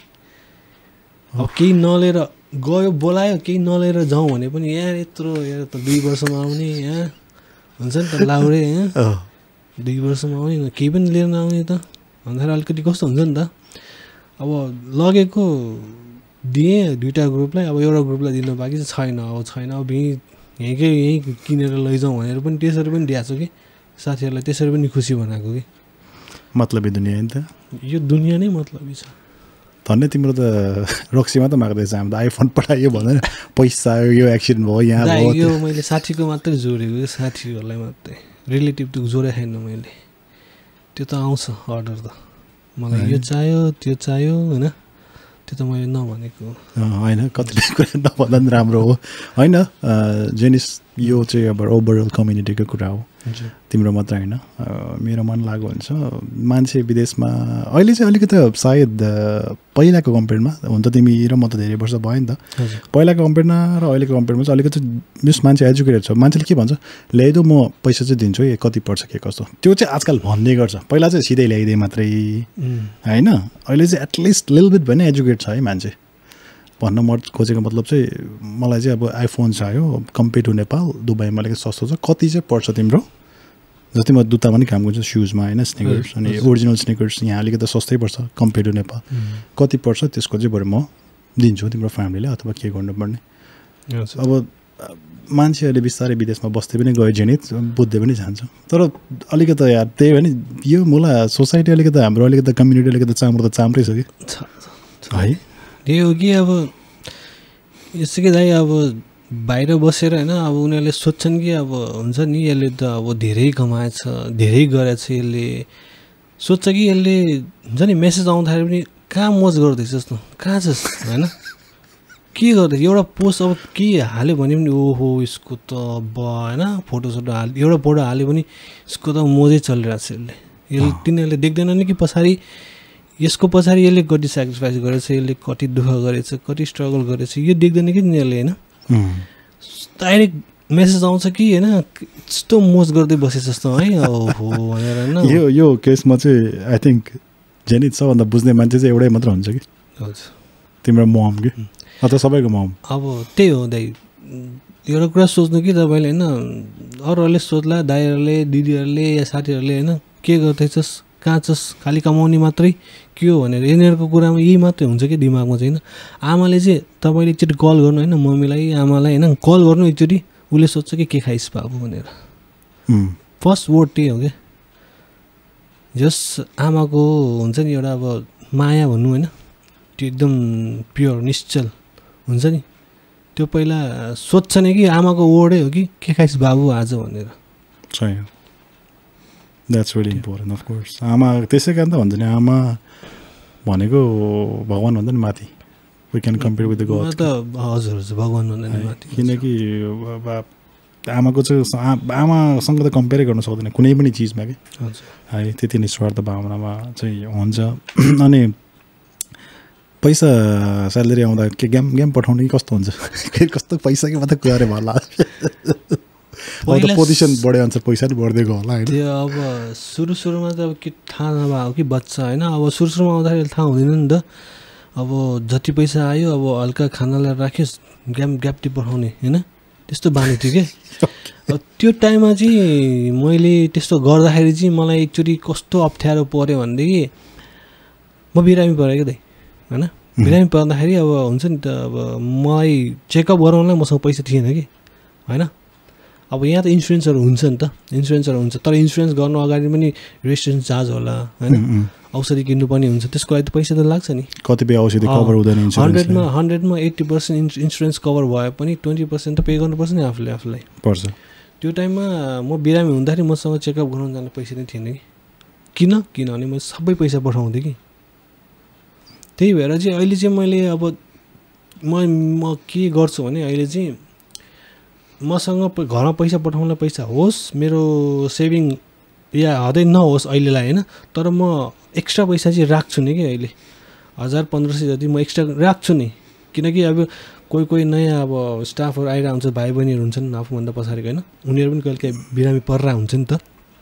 अब केही नलिएर गयो बोलायो केही नलिएर जाउँ भने पनि यहाँ यत्रो यहाँ त 2 वर्षमा आउने यहाँ हुन्छ नि त लाउरे यहाँ 2 वर्षमा आउने केही पनि लिएर नआउने त भन्दाखेरि अलिकति कस्तो हुन्छ नि त अब लगेको दिएँ दुईवटा ग्रुपलाई अब एउटा ग्रुपलाई दिनु बाँकी चाहिँ छैन अब यहीँ किनेर लैजाउँ भनेर पनि त्यसरी पनि दिएको छु कि साथीहरूलाई त्यसरी पनि खुसी बनाएको कि मतलबी दुनियाँ नि त यो दुनियाँ नै मतलबी छ धन्य तिम्रो त रक्सीमा त माग्दैछ हाम्रो त आइफोन पठायो भनेर पैसा यो एक्सिडेन्ट भयो यहाँ भयो यो मैले साथीको मात्रै जोडेको साथीहरूलाई मात्रै रिलेटिभ त जोडेको छैन मैले त्यो त आउँछ अर्डर त मलाई यो चाहियो त्यो चाहियो होइन त्यो त मैले नभनेको होइन कतिले कुरा नभन्दा पनि राम्रो हो होइन जेनिस यो चाहिँ अब ओभरअल कम्युनिटीको कुरा हो तिम्रो मात्र होइन मेरो मन लागु हुन्छ मान्छे विदेशमा अहिले चाहिँ अलिकति सायद पहिलाको कम्पेयरमा हुन त तिमी र म त धेरै वर्ष भयो नि त पहिलाको कम्पेयरमा र अहिलेको कम्पेयरमा चाहिँ अलिकति मिस मान्छे एजुकेटेड छ मान्छेले के भन्छ ल्याइदो म पैसा चाहिँ दिन्छु है कति पर्छ के कस्तो त्यो चाहिँ आजकल भन्ने गर्छ पहिला चाहिँ सिधै ल्याइदिए मात्रै होइन अहिले चाहिँ एटलिस्ट लिल बिट भने एजुकेट छ है मान्छे भन्न म खोजेको मतलब चाहिँ मलाई चाहिँ अब आइफोन चाहियो कम्पेयर टु नेपाल दुबईमा अलिकति सस्तो छ कति चाहिँ पर्छ तिम्रो जति म जुत्तामा पनि काम गर्छु सुजमा होइन स्निकर्स अनि ओरिजिनल स्निकर्स यहाँ अलिकति सस्तै पर्छ कम्पेयर टु नेपाल कति पर्छ त्यसको चाहिँ बरु म दिन्छु तिम्रो फ्यामिलीलाई अथवा के गर्नुपर्ने अब मान्छेहरूले बिस्तारै विदेशमा बस्दै पनि गयो जेनित बुझ्दै पनि जान्छ तर अलिकति यार त्यही भने यो मुला सोसाइटी अलिकति हाम्रो अलिकति कम्युनिटी अलिकति चाम्रो त चाम्रै छ कि है त्यही हो कि अब यसो कि दाइ अब बाहिर बसेर होइन अब उनीहरूले सोध्छन् कि अब हुन्छ नि यसले त अब धेरै कमाएछ धेरै गरेछ यसले सोध्छ कि यसले हुन्छ नि मेसेज आउँदाखेरि पनि कहाँ मोज गर्दैछ जस्तो कहाँ छस् होइन के गर्दैछ एउटा पोस्ट अब के हाल्यो भने पनि ओहो यसको त अब होइन फोटोसोटो एउटा फोटो हाल्यो भने यसको त मोजै चलिरहेको छ यसले तिनीहरूले देख्दैन नि कि पछाडि यसको पछाडि यसले कति सेक्रिफाइस गरेछ यसले कति दुःख गरेछ कति स्ट्रगल गरेछ यो देख्दैन कि तिनीहरूले होइन डाइरेक्ट मेसेज आउँछ कि होइन यस्तो मोज गर्दै बसे जस्तो है ओहो भनेर होइन यो केसमा चाहिँ आई थिङ्क जेनित सबभन्दा बुझ्ने मान्छे चाहिँ एउटै मात्र हुन्छ कि हजुर तिम्रो मम कि अथवा सबैको मम अब त्यही हो दाइ एउटा कुरा सोच्नु कि तपाईँले होइन अरूहरूले सोध्ला दाइहरूले दिदीहरूले या साथीहरूले होइन के गर्दैछस् कहाँ छस् खालि कमाउने मात्रै के हो भनेर यिनीहरूको कुरामा यही मात्रै हुन्छ कि दिमागमा चाहिँ होइन आमाले चाहिँ तपाईँले एकचोटि कल गर्नु होइन मम्मीलाई आमालाई होइन कल गर्नु एकचोटि उसले सोध्छ कि के खाइस् बाबु भनेर फर्स्ट वर्ड त्यही हो क्या जस आमाको हुन्छ नि एउटा अब माया भन्नु होइन त्यो एकदम प्योर निश्चल हुन्छ नि त्यो पहिला सोध्छ नि कि आमाको वर्डै हो कि के खाइस् बाबु आज भनेर द्याट्स भेरी इम्पोर्टेन्ट अफकोर्स आमा त्यसै कारण त भन्छ नि आमा भनेको भगवान् भन्दा नि माथि we can compare with the God त हजुर हजुर भगवान् भन्दा नि माथि किनकि आमाको चाहिँ आमासँग त कम्पेयरै गर्न सक्दैन कुनै पनि चिजमा कि है त्यति निस्वार्थ भावनामा चाहिँ हुन्छ अनि पैसा स्यालेरी आउँदा के गेम पठाउने कि कस्तो हुन्छ कस्तो पैसा कि मात्रै कुराले भला पोजिसन बढे अनुसार पैसा नि बढ्दै गयो होला होइन त्यो अब सुरुमा त अब के थाहा नभएको कि बच्चा होइन अब सुरुमा आउँदाखेरि थाहा हुँदैन नि त अब जति पैसा आयो अब हल्का खानालाई राख्योस् ग्याप्टी पठाउने होइन त्यस्तो बानी थियो कि त्यो टाइममा चाहिँ मैले त्यस्तो गर्दाखेरि चाहिँ मलाई एकचोटि कस्तो अप्ठ्यारो पऱ्यो भनेदेखि म बिरामी परेँ क्या दाइ होइन बिरामी पर्दाखेरि अब हुन्छ नि त अब मलाई चेकअप गराउनलाई मसँग पैसा थिएन कि होइन अब यहाँ त इन्सुरेन्सहरू हुन्छ नि त इन्सुरेन्सहरू हुन्छ तर इन्सुरेन्स गर्नु अगाडि पनि रेजिस्ट्रेसन चार्ज होला होइन औषधि किन्नुपर्ने हुन्छ त्यसको लागि त पैसा त लाग्छ नि कतिपय औषधि कभर हुँदैन 100मा 80% इन्सुरेन्स कभर भए पनि 20% त पे गर्नुपर्छ नि आफूलाई पर्छ त्यो टाइममा म बिरामी हुँदाखेरि मसँग चेकअप गराउन जाने पैसा नै थिएन कि किनभने मैले सबै पैसा पठाउँथेँ कि त्यही भएर चाहिँ अहिले चाहिँ मैले अब म के गर्छु भने अहिले चाहिँ मसँग घरमा पैसा पठाउनलाई पैसा होस् मेरो सेभिङ या हदै नहोस् अहिलेलाई होइन तर म एक्स्ट्रा पैसा चाहिँ राख्छु नि कि अहिले 1000-1500 जति म एक्स्ट्रा राख्छु नि किनकि अब कोही नयाँ अब स्टाफहरू आइरहेको हुन्छ भाइ बहिनीहरू हुन्छन् आफूभन्दा पछाडिको होइन उनीहरू पनि कहिले काहीँ बिरामी परिरहेको हुन्छ नि त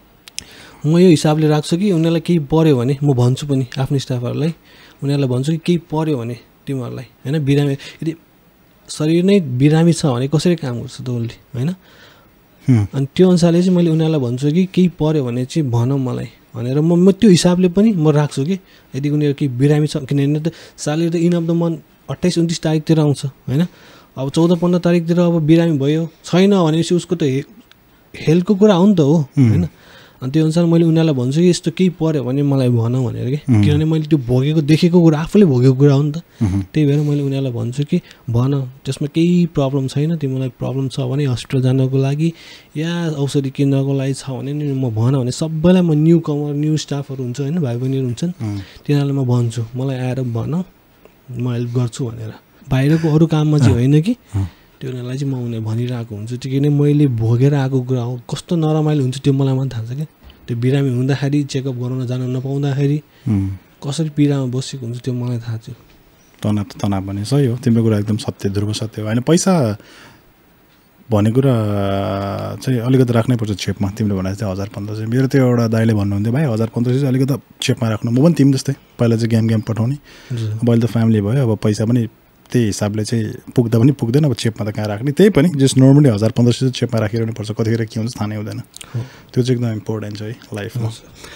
म यो हिसाबले राख्छु कि उनीहरूलाई केही पऱ्यो भने म भन्छु पनि आफ्नो स्टाफहरूलाई उनीहरूलाई भन्छु कि केही पऱ्यो भने तिमीहरूलाई होइन बिरामी यदि शरीर नै बिरामी छ भने कसरी काम गर्छ त उसले होइन अनि त्यो अनुसारले चाहिँ मैले उनीहरूलाई भन्छु कि केही पऱ्यो भने चाहिँ भन मलाई भनेर म त्यो हिसाबले पनि म राख्छु कि यदि उनीहरू केही बिरामी छ किनभने त स्यालेरी त इन अफ द मन्थ 28-29 तारिकतिर आउँछ होइन अब 14-15 तारिकतिर अब बिरामी भयो छैन भनेपछि उसको त हेल्थको कुरा हो नि त हो होइन अनि त्यो अनुसार मैले उनीहरूलाई भन्छु कि यस्तो केही पऱ्यो भने मलाई भन भनेर कि किनभने मैले त्यो भोगेको देखेको कुरा आफूले भोगेको कुरा हो नि त त्यही भएर मैले उनीहरूलाई भन्छु कि भन त्यसमा केही प्रब्लम छैन तिमीलाई प्रब्लम छ भने हस्पिटल जानको लागि या औषधि किन्नको लागि छ भने नि म भन भने सबैलाई म न्यू स्टाफहरू हुन्छ होइन भाइ बहिनीहरू हुन्छन् तिनीहरूलाई म भन्छु मलाई आएर भन म हेल्प गर्छु भनेर बाहिरको अरू काममा चाहिँ होइन कि त्यो उनीहरूलाई चाहिँ म उनीहरू भनिरहेको हुन्छु किनकि मैले भोगेर आएको कुरा हो कस्तो नरमाइलो हुन्छ त्यो मलाई मात्रै थाहा छ क्या त्यो बिरामी हुँदाखेरि चेकअप गराउन जान नपाउँदाखेरि कसरी पीडामा बसेको हुन्छ त्यो मलाई थाहा छ तनाव भने सही हो तिम्रो कुरा एकदम सत्य ध्रुव सत्य हो होइन पैसा भन्ने कुरा चाहिँ अलिकति राख्नै पर्छ छेपमा तिमीले भने चाहिँ 1000-1500 मेरो त्यो एउटा दाइले भन्नुहुन्थ्यो भाइ 1000-1500 चाहिँ अलिकति छेपमा राख्नु म पनि तिमी जस्तै पहिला चाहिँ गेम पठाउने अब अहिले त फ्यामिली भयो अब पैसा पनि त्यही हिसाबले चाहिँ पुग्दा पनि पुग्दैन अब छेपमा त कहाँ राख्ने त्यही पनि जस्ट नर्मली 1000-1500 छेपमा राखिरहनु पर्छ कतिखेर के हुन्छ थाहा नै हुँदैन त्यो चाहिँ एकदम इम्पोर्टेन्ट छ है लाइफमा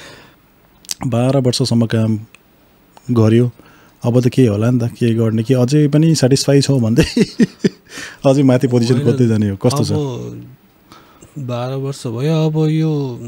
12 वर्षसम्म काम गर्यो अब त के होला नि त के गर्ने कि अझै पनि सेटिस्फाई छौ भन्दै अझै माथि पोजिसन खोज्दै जाने हो कस्तो छ 12 वर्ष भयो अब यो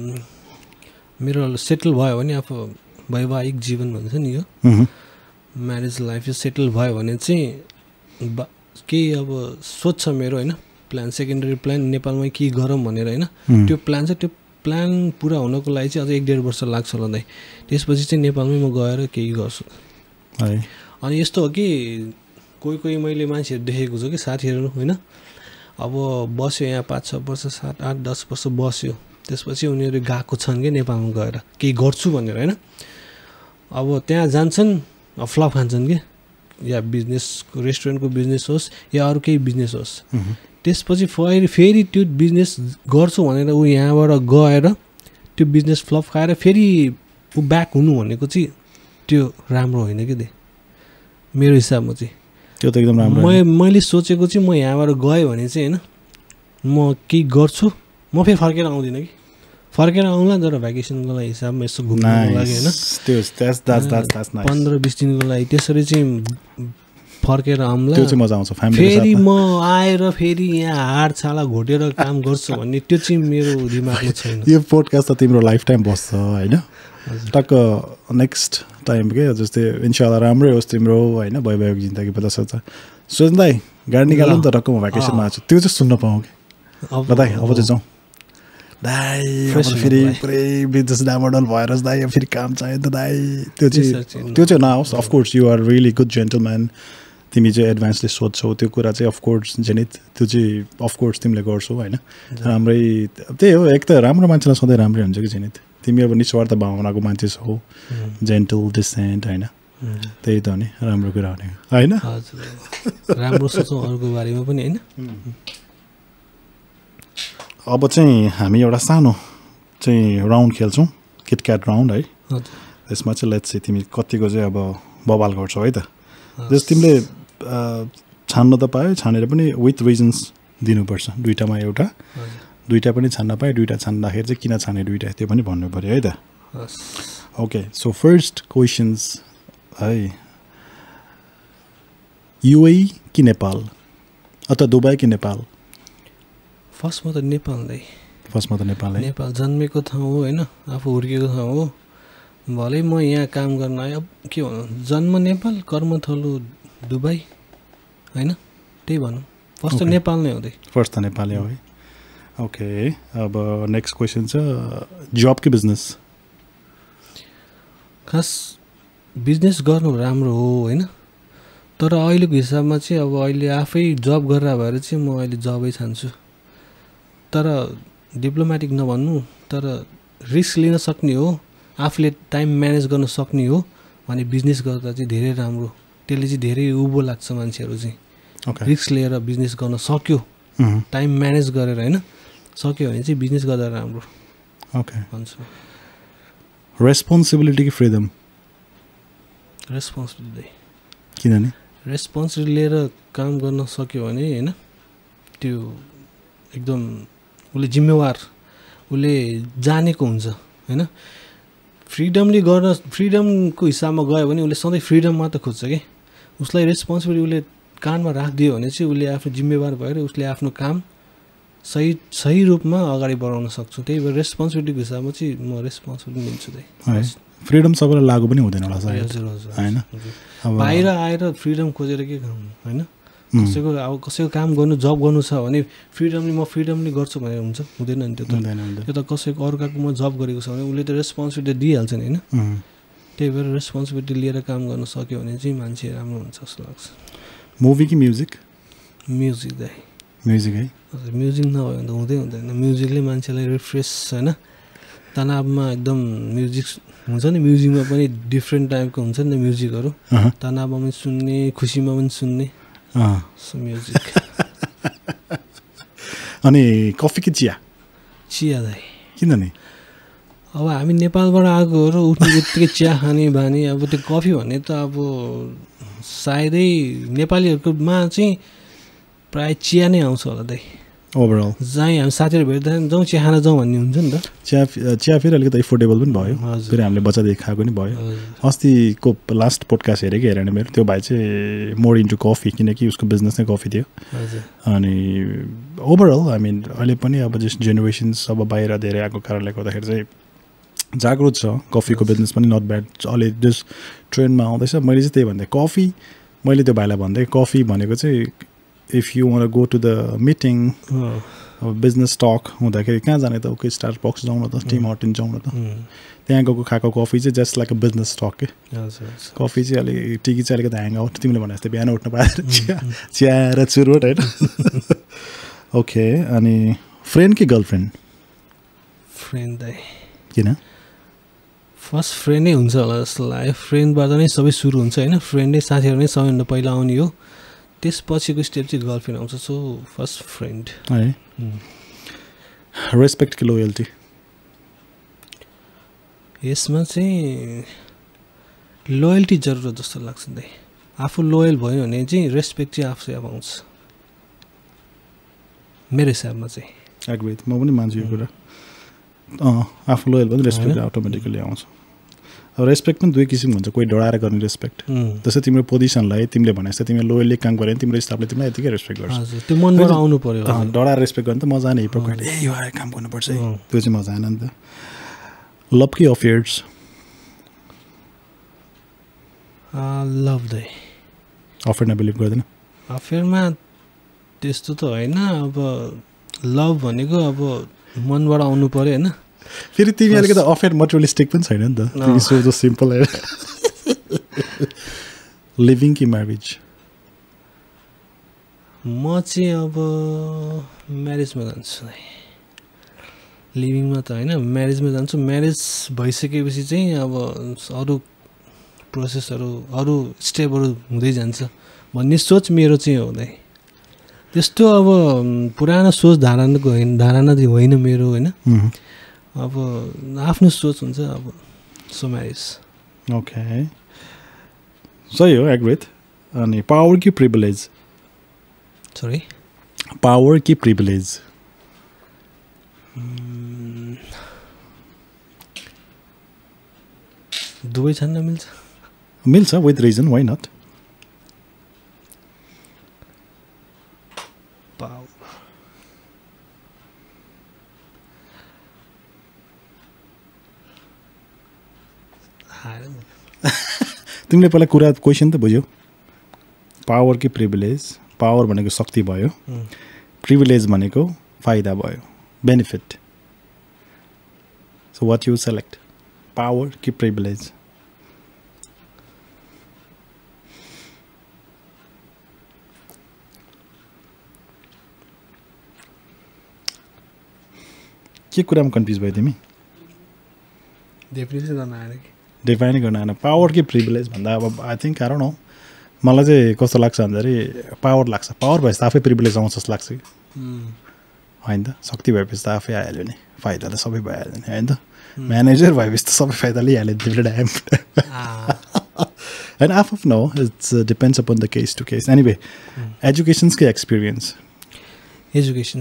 मेरो सेटल भयो भने अब वैवाहिक जीवन भन्छ नि यो म्यारेज लाइफ यो सेटल भयो भने चाहिँ केही अब सोच छ मेरो होइन प्लान सेकेन्डरी प्लान नेपालमा के गरौँ भनेर होइन त्यो प्लान छ त्यो प्लान पुरा हुनको लागि चाहिँ अझै 1-1.5 वर्ष लाग्छ होला दाइ त्यसपछि चाहिँ नेपालमै म गएर केही गर्छु अनि यस्तो हो कि कोही मैले मान्छेहरू देखेको छु कि साथीहरू होइन अब बस्यो यहाँ 5-6 वर्ष 7-8-10 वर्ष बस्यो त्यसपछि उनीहरू गएको छन् कि नेपालमा गएर केही गर्छु भनेर होइन अब त्यहाँ जान्छन् फ्लप खान्छन् कि या बिजनेसको रेस्टुरेन्टको बिजनेस होस् या अरू केही बिजनेस होस् त्यसपछि फेरि त्यो बिजनेस गर्छु भनेर ऊ यहाँबाट गएर त्यो बिजनेस फ्लप खाएर फेरि ऊ ब्याक हुनु भनेको चाहिँ त्यो राम्रो होइन कि मेरो हिसाबमा चाहिँ त्यो त एकदम राम्रो मैले सोचेको चाहिँ म यहाँबाट गएँ भने चाहिँ होइन म केही गर्छु म फेरि फर्केर आउँदिनँ कि फर्केर आउँला तर भ्याकेसनको लागि हिसाबमा यसो घुम्नको लागि होइन 15-20 दिनको लागि त्यसरी चाहिँ फर्केर आउँला त्यो चाहिँ मजा आउँछ फेरि म आएर फेरि यहाँ हाड छाला घोटेर काम गर्छु भन्ने त्यो चाहिँ मेरो दिमागमा छैन यो पोडकास्ट त तिम्रो लाइफ टाइम बस्छ होइन टक्क नेक्स्ट टाइम के जस्तै इन्शाल्लाह राम्रै होस् तिम्रो होइन वैवाहिक जिन्दगी बेला सोच्छ सोच्नु दाइ गाडी निकाल्नु नि त टक्क म भ्याकेसनमा आएको छु त्यो चाहिँ सुन्न पाऊँ कि दाइ अब चाहिँ जाउँ दाइ फेरि पुरै बिजनेस डामाडोल भएर दाइ फेरि काम चाहियो नि त दाइ त्यो चाहिँ नहोस् of course you are really good gentleman तिमी चाहिँ एडभान्सले सोध्छौ त्यो कुरा चाहिँ अफकोर्स जेनिथ त्यो चाहिँ अफकोर्स तिमीले गर्छौ होइन राम्रै त्यही हो एक त राम्रो मान्छेलाई सधैँ राम्रै हुन्छ कि जेनिथ तिमी अब निस्वार्थ भावनाको मान्छे छौ जेन्टल डिसेन्ट होइन त्यही त हो नि राम्रो कुरा हो नि होइन राम्रो सोचौँ अरूको बारेमा पनि होइन अब चाहिँ हामी एउटा सानो चाहिँ राउन्ड खेल्छौँ किटक्याट राउन्ड है त्यसमा चाहिँ लेट्स चाहिँ तिमी कतिको चाहिँ अब बवाल गर्छौ है त जस तिमीले छान्न त पायो छानेर पनि विथ रिजन्स दिनुपर्छ दुईटामा एउटा दुईटा पनि छान्न पायो दुईटा छान्दाखेरि चाहिँ किन छाने दुईटा त्यो पनि भन्नु पऱ्यो है त ओके सो फर्स्ट क्वेसन्स है युएई कि नेपाल अथवा दुबई कि नेपाल? फर्स्टमा त नेपाल नै। फर्स्टमा त नेपाल है। नेपाल जन्मेको ठाउँ हो होइन, आफू हुर्केको ठाउँ हो। भलै म यहाँ काम गर्न आएँ, अब के भनौँ, जन्म नेपाल कर्मथलो दुबई होइन, त्यही भनौँ। फर्स्ट त नेपाल नै हो। फर्स्ट त नेपालै हो है। ओके, अब नेक्स्ट क्वेसन छ जब कि बिजनेस? खास बिजनेस गर्नु राम्रो हो होइन, तर अहिलेको हिसाबमा चाहिँ अब अहिले आफै जब गरेर भएर चाहिँ म अहिले जबै छान्छु। तर डिप्लोमेटिक नभन्नु, तर रिस्क लिन सक्ने हो, आफूले टाइम म्यानेज गर्न सक्ने हो भने बिजनेस गर्दा चाहिँ धेरै राम्रो। त्यसले चाहिँ धेरै उँभो लाग्छ मान्छेहरू चाहिँ। रिस्क लिएर बिजनेस गर्न सक्यो, टाइम म्यानेज गरेर होइन सक्यो भने चाहिँ बिजनेस गर्दा राम्रो। ओके, भन्छु। रेस्पोन्सिबिलिटी कि फ्रिडम? रेस्पोन्सिबिलिटी। किनभने रेस्पोन्सिबिलिटी लिएर काम गर्न सक्यो भने होइन, त्यो एकदम उसले जिम्मेवार, उसले जानेको हुन्छ होइन। फ्रिडमले गर्न, फ्रिडमको हिसाबमा गयो भने उसले सधैँ फ्रिडम मात्र खोज्छ कि, उसलाई रेस्पोन्सिबिलिटी उसले कानमा राखिदियो भने चाहिँ उसले आफ्नो जिम्मेवार भएर उसले आफ्नो काम सही रूपमा अगाडि बढाउन सक्छु। त्यही भएर रेस्पोन्सिबिलिटीको हिसाबमा चाहिँ म रेस्पोन्सिबिलिटी लिन्छु त्यही। फ्रिडम सबैलाई लागु पनि हुँदैन होला सायद होइन। बाहिर आएर फ्रिडम खोजेर के काम होइन, कसैको काम गर्नु, जब गर्नु छ भने फ्रिडमली गर्छु भनेर हुन्छ, हुँदैन नि त्यो त। त्यो त कसैको अर्काको म जब गरेको छ भने उसले त रेस्पोन्सिबिलिटी दिइहाल्छ नि होइन। त्यही भएर रेस्पोन्सिबिलिटी लिएर काम गर्न सक्यो भने चाहिँ मान्छे राम्रो हुन्छ जस्तो लाग्छ। मुभी कि म्युजिक? म्युजिक दाइ। म्युजिक है। म्युजिक नभयो भने त हुँदैन। म्युजिकले मान्छेलाई रिफ्रेस होइन, तनावमा एकदम म्युजिक हुन्छ नि, म्युजिकमा पनि डिफ्रेन्ट टाइपको हुन्छ नि त म्युजिकहरू, तनावमा पनि सुन्ने, खुसीमा पनि सुन्ने म्युजिक। अनि कफी कि चिया? चिया दाइ। किनभने? अब हामी नेपालबाट आएकोहरू उठ्ने बित्तिकै चिया खाने बानी, अब त्यो कफी भन्ने त अब सायदै नेपालीहरूकोमा चाहिँ प्राय चिया नै आउँछ होला दाइ। ओभरअल जहीँ हामी साथीहरू भेट्दाखेरि जाउँ चिया खान जाउँ भन्ने हुन्छ नि त। चिया फेरि अलिकति एफोर्डेबल पनि भयो, फेरि हामीले बच्चादेखि खाएको पनि भयो। अस्तिको लास्ट पोडकास्ट हेरेन मेरो, त्यो भाइ चाहिँ मोर इन्टु कफी, किनकि उसको बिजनेस नै कफी थियो। अनि ओभरअल आई मिन अहिले पनि अब जस्ट जेनेरेसन्स अब बाहिर धेरै आएको कारणले गर्दाखेरि चाहिँ जागरुक छ, कफीको बिजनेस पनि नट ब्याड, अहिले जस्ट ट्रेन्डमा आउँदैछ। मैले चाहिँ त्यही भन्दै कफी, मैले त्यो भाइलाई भन्दै कफी भनेको चाहिँ if you want go to the meeting अब बिजनेस टक हुँदाखेरि कहाँ जाने त, ओके स्टारबक्स जाउँ न त, टिम हर्टिन जाउँ न त, त्यहाँ गएको खाएको कफी चाहिँ just like a business talk के। कफी चाहिँ अलिक टिकी चाहिँ अलिकति ह्याङ आउट, तिमीले भने जस्तै बिहान उठ्नु पाएर चिया र चुरोट होइन। ओके, अनि फ्रेन्ड कि गर्लफ्रेन्ड? फ्रेन्ड दाइ। किन? फर्स्ट फ्रेन्डै हुन्छ होला जस्तो लाग्यो, फ्रेन्डबाट नै सबै सुरु हुन्छ होइन, फ्रेन्डै साथीहरू नै सबैभन्दा पहिला आउने हो, त्यसपछिको स्टेप चाहिँ गर्लफ्रेन्ड आउँछ। सो फर्स्ट फ्रेन्ड है। रेस्पेक्ट कि लोयल्टी? यसमा चाहिँ लोयल्टी जरुरत जस्तो लाग्छ दाइ। आफू लोयल भयो भने चाहिँ रेस्पेक्ट चाहिँ आफै अब आउँछ मेरो हिसाबमा चाहिँ। एग्री, म पनि मान्छु यो कुरा। आफू लोयल भयो रेस्पेक्ट अटोमेटिकली आउँछ। अब रेस्पेक्ट पनि दुई किसिमको हुन्छ, कोही डराएर गर्ने रेस्पेक्ट, जस्तै तिम्रो पोजिसनलाई तिमीले भने जस्तै तिमीले लोयल्ली काम गऱ्यो भने तिम्रो स्टाफले तिमीलाई यतिकै रेस्पेक्ट गर्छ। त्यो मनबाट आउनु पर्यो। डराएर रेस्पेक्ट गर्नु त मजा आएन, हिपोक्रेट ए यो आएर काम गर्नुपर्छ है, त्यो चाहिँ मजा आएन नि त। लभ कि अफेयर्स? लभ दाइ। अफेयरमा बिलिभ गर्दैन? अफेयरमा त्यस्तो त होइन, अब लभ भनेको अब मनबाट आउनु पर्यो होइन। फेरि तिमी अलिकति अफेयर मटेरियलिस्टिक पनि छैन नि त, तिमी सो सिम्पल होइन। लिभिङ कि म्यारिज? म चाहिँ अब म्यारेजमा जान्छु। लिभिङमा त होइन, म्यारेजमा जान्छु। म्यारेज भइसकेपछि चाहिँ अब अरू प्रोसेसहरू, अरू स्टेपहरू हुँदै जान्छ भन्ने सोच मेरो चाहिँ हो दाइ। त्यस्तो अब पुरानो सोच धारणा चाहिँ होइन मेरो होइन, अब आफ्नो सोच हुन्छ अब। So marriage. ओके, सही हो, एग्री। अनि पावर कि प्रिभिलेज? सरी, पावर कि प्रिभिलेज? दुवै छान्न मिल्छ? मिल्छ, विथ रिजन, वाइ नट? तिमीले पहिला कुरा क्वेसन त बुझ्यौ पावर कि प्रिभिलेज पावर भनेको शक्ति भयो प्रिभिलेज भनेको फाइदा भयो benefit so what you select power कि प्रिभिलेज के कुरामा कन्फ्युज भयो तिमी डिफाइन गर्न आएन पावर कि प्रिभिलेज भन्दा अब आई थिङ्क कारण हो मलाई चाहिँ कस्तो लाग्छ भन्दाखेरि पावर लाग्छ पावर भएपछि त आफै प्रिभिलेज आउँछ जस्तो लाग्छ कि होइन त शक्ति भएपछि त आफै आइहाल्यो नि फाइदा त सबै भइहाल्यो नि होइन त म्यानेजर भएपछि त सबै फाइदा लिइहाल्यो तिमीले होइन आफ्नो हो it's depends upon the case to case anyway एजुकेसन्सकै एक्सपिरियन्स एजुकेसन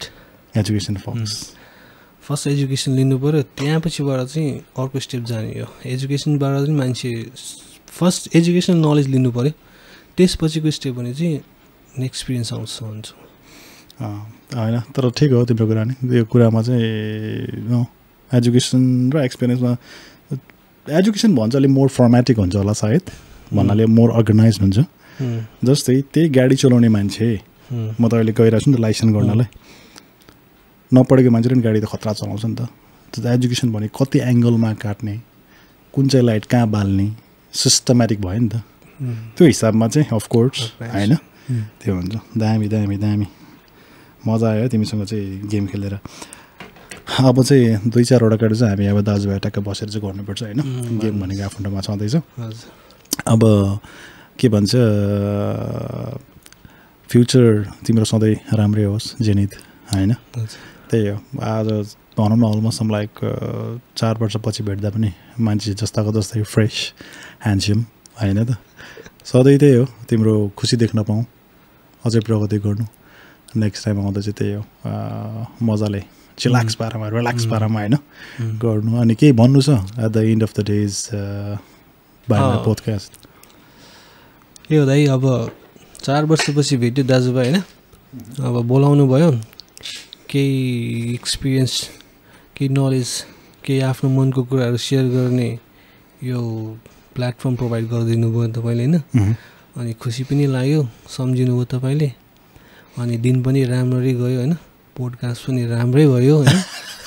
फर्स्ट एजुकेसन लिनु पऱ्यो त्यहाँपछिबाट चाहिँ अर्को स्टेप जाने हो एजुकेसनबाट चाहिँ मान्छे फर्स्ट एजुकेसन नलेज लिनु पऱ्यो त्यसपछिको स्टेप भने चाहिँ एक्सपिरियन्स आउँछ भन्छु होइन तर ठिक हो तिम्रो कुरा नि यो कुरामा चाहिँ एजुकेसन र एक्सपिरियन्समा एजुकेसन भन्छ अलिक मोर फर्मेटिक हुन्छ होला सायद भन्नाले मोर अर्गनाइज हुन्छ जस्तै त्यही गाडी चलाउने मान्छे म त अहिले गइरहेको छु नि त लाइसेन्स गर्नलाई नपढेको मान्छेले पनि गाडी त खतरा चलाउँछ नि त एजुकेसन भने कति एङ्गलमा काट्ने कुन चाहिँ लाइट कहाँ बाल्ने सिस्टमेटिक भयो नि त त्यो हिसाबमा चाहिँ अफकोर्स होइन त्यो हुन्छ दामी दामी दामी मजा आयो तिमीसँग चाहिँ गेम खेलेर अब चाहिँ 2-4वटा केटा चाहिँ हामी अब दाजुभाइ टक्क बसेर चाहिँ गर्नुपर्छ होइन गेम भनेको आफ्नो ठाउँमा छँदैछ अब के भन्छ फ्युचर तिम्रो सधैँ राम्रै होस् जेनिथ होइन त्यही हो आज भनौँ न अलमोस्ट लाइक 4 वर्षपछि भेट्दा पनि मान्छे जस्ताको जस्तै फ्रेस ह्यान्डसम होइन त सधैँ त्यही हो तिम्रो खुसी देख्न पाऊँ अझै प्रगति गर्नु नेक्स्ट टाइम आउँदा चाहिँ त्यही हो मजाले चिलाक्स पारामा रिल्याक्स पारामा होइन गर्नु अनि केही भन्नु छ at the end of the days by my podcast यो दाइ अब 4 वर्षपछि भेट्यो दाजुभाइ होइन अब बोलाउनु भयो केही एक्सपिरियन्स केही नलेज केही आफ्नो मनको कुराहरू सेयर गर्ने यो प्लेटफर्म प्रोभाइड गरिदिनु भयो तपाईँले होइन अनि खुसी पनि लाग्यो सम्झिनु भयो तपाईँले अनि दिन पनि राम्ररी गयो होइन पोडकास्ट पनि राम्रै भयो होइन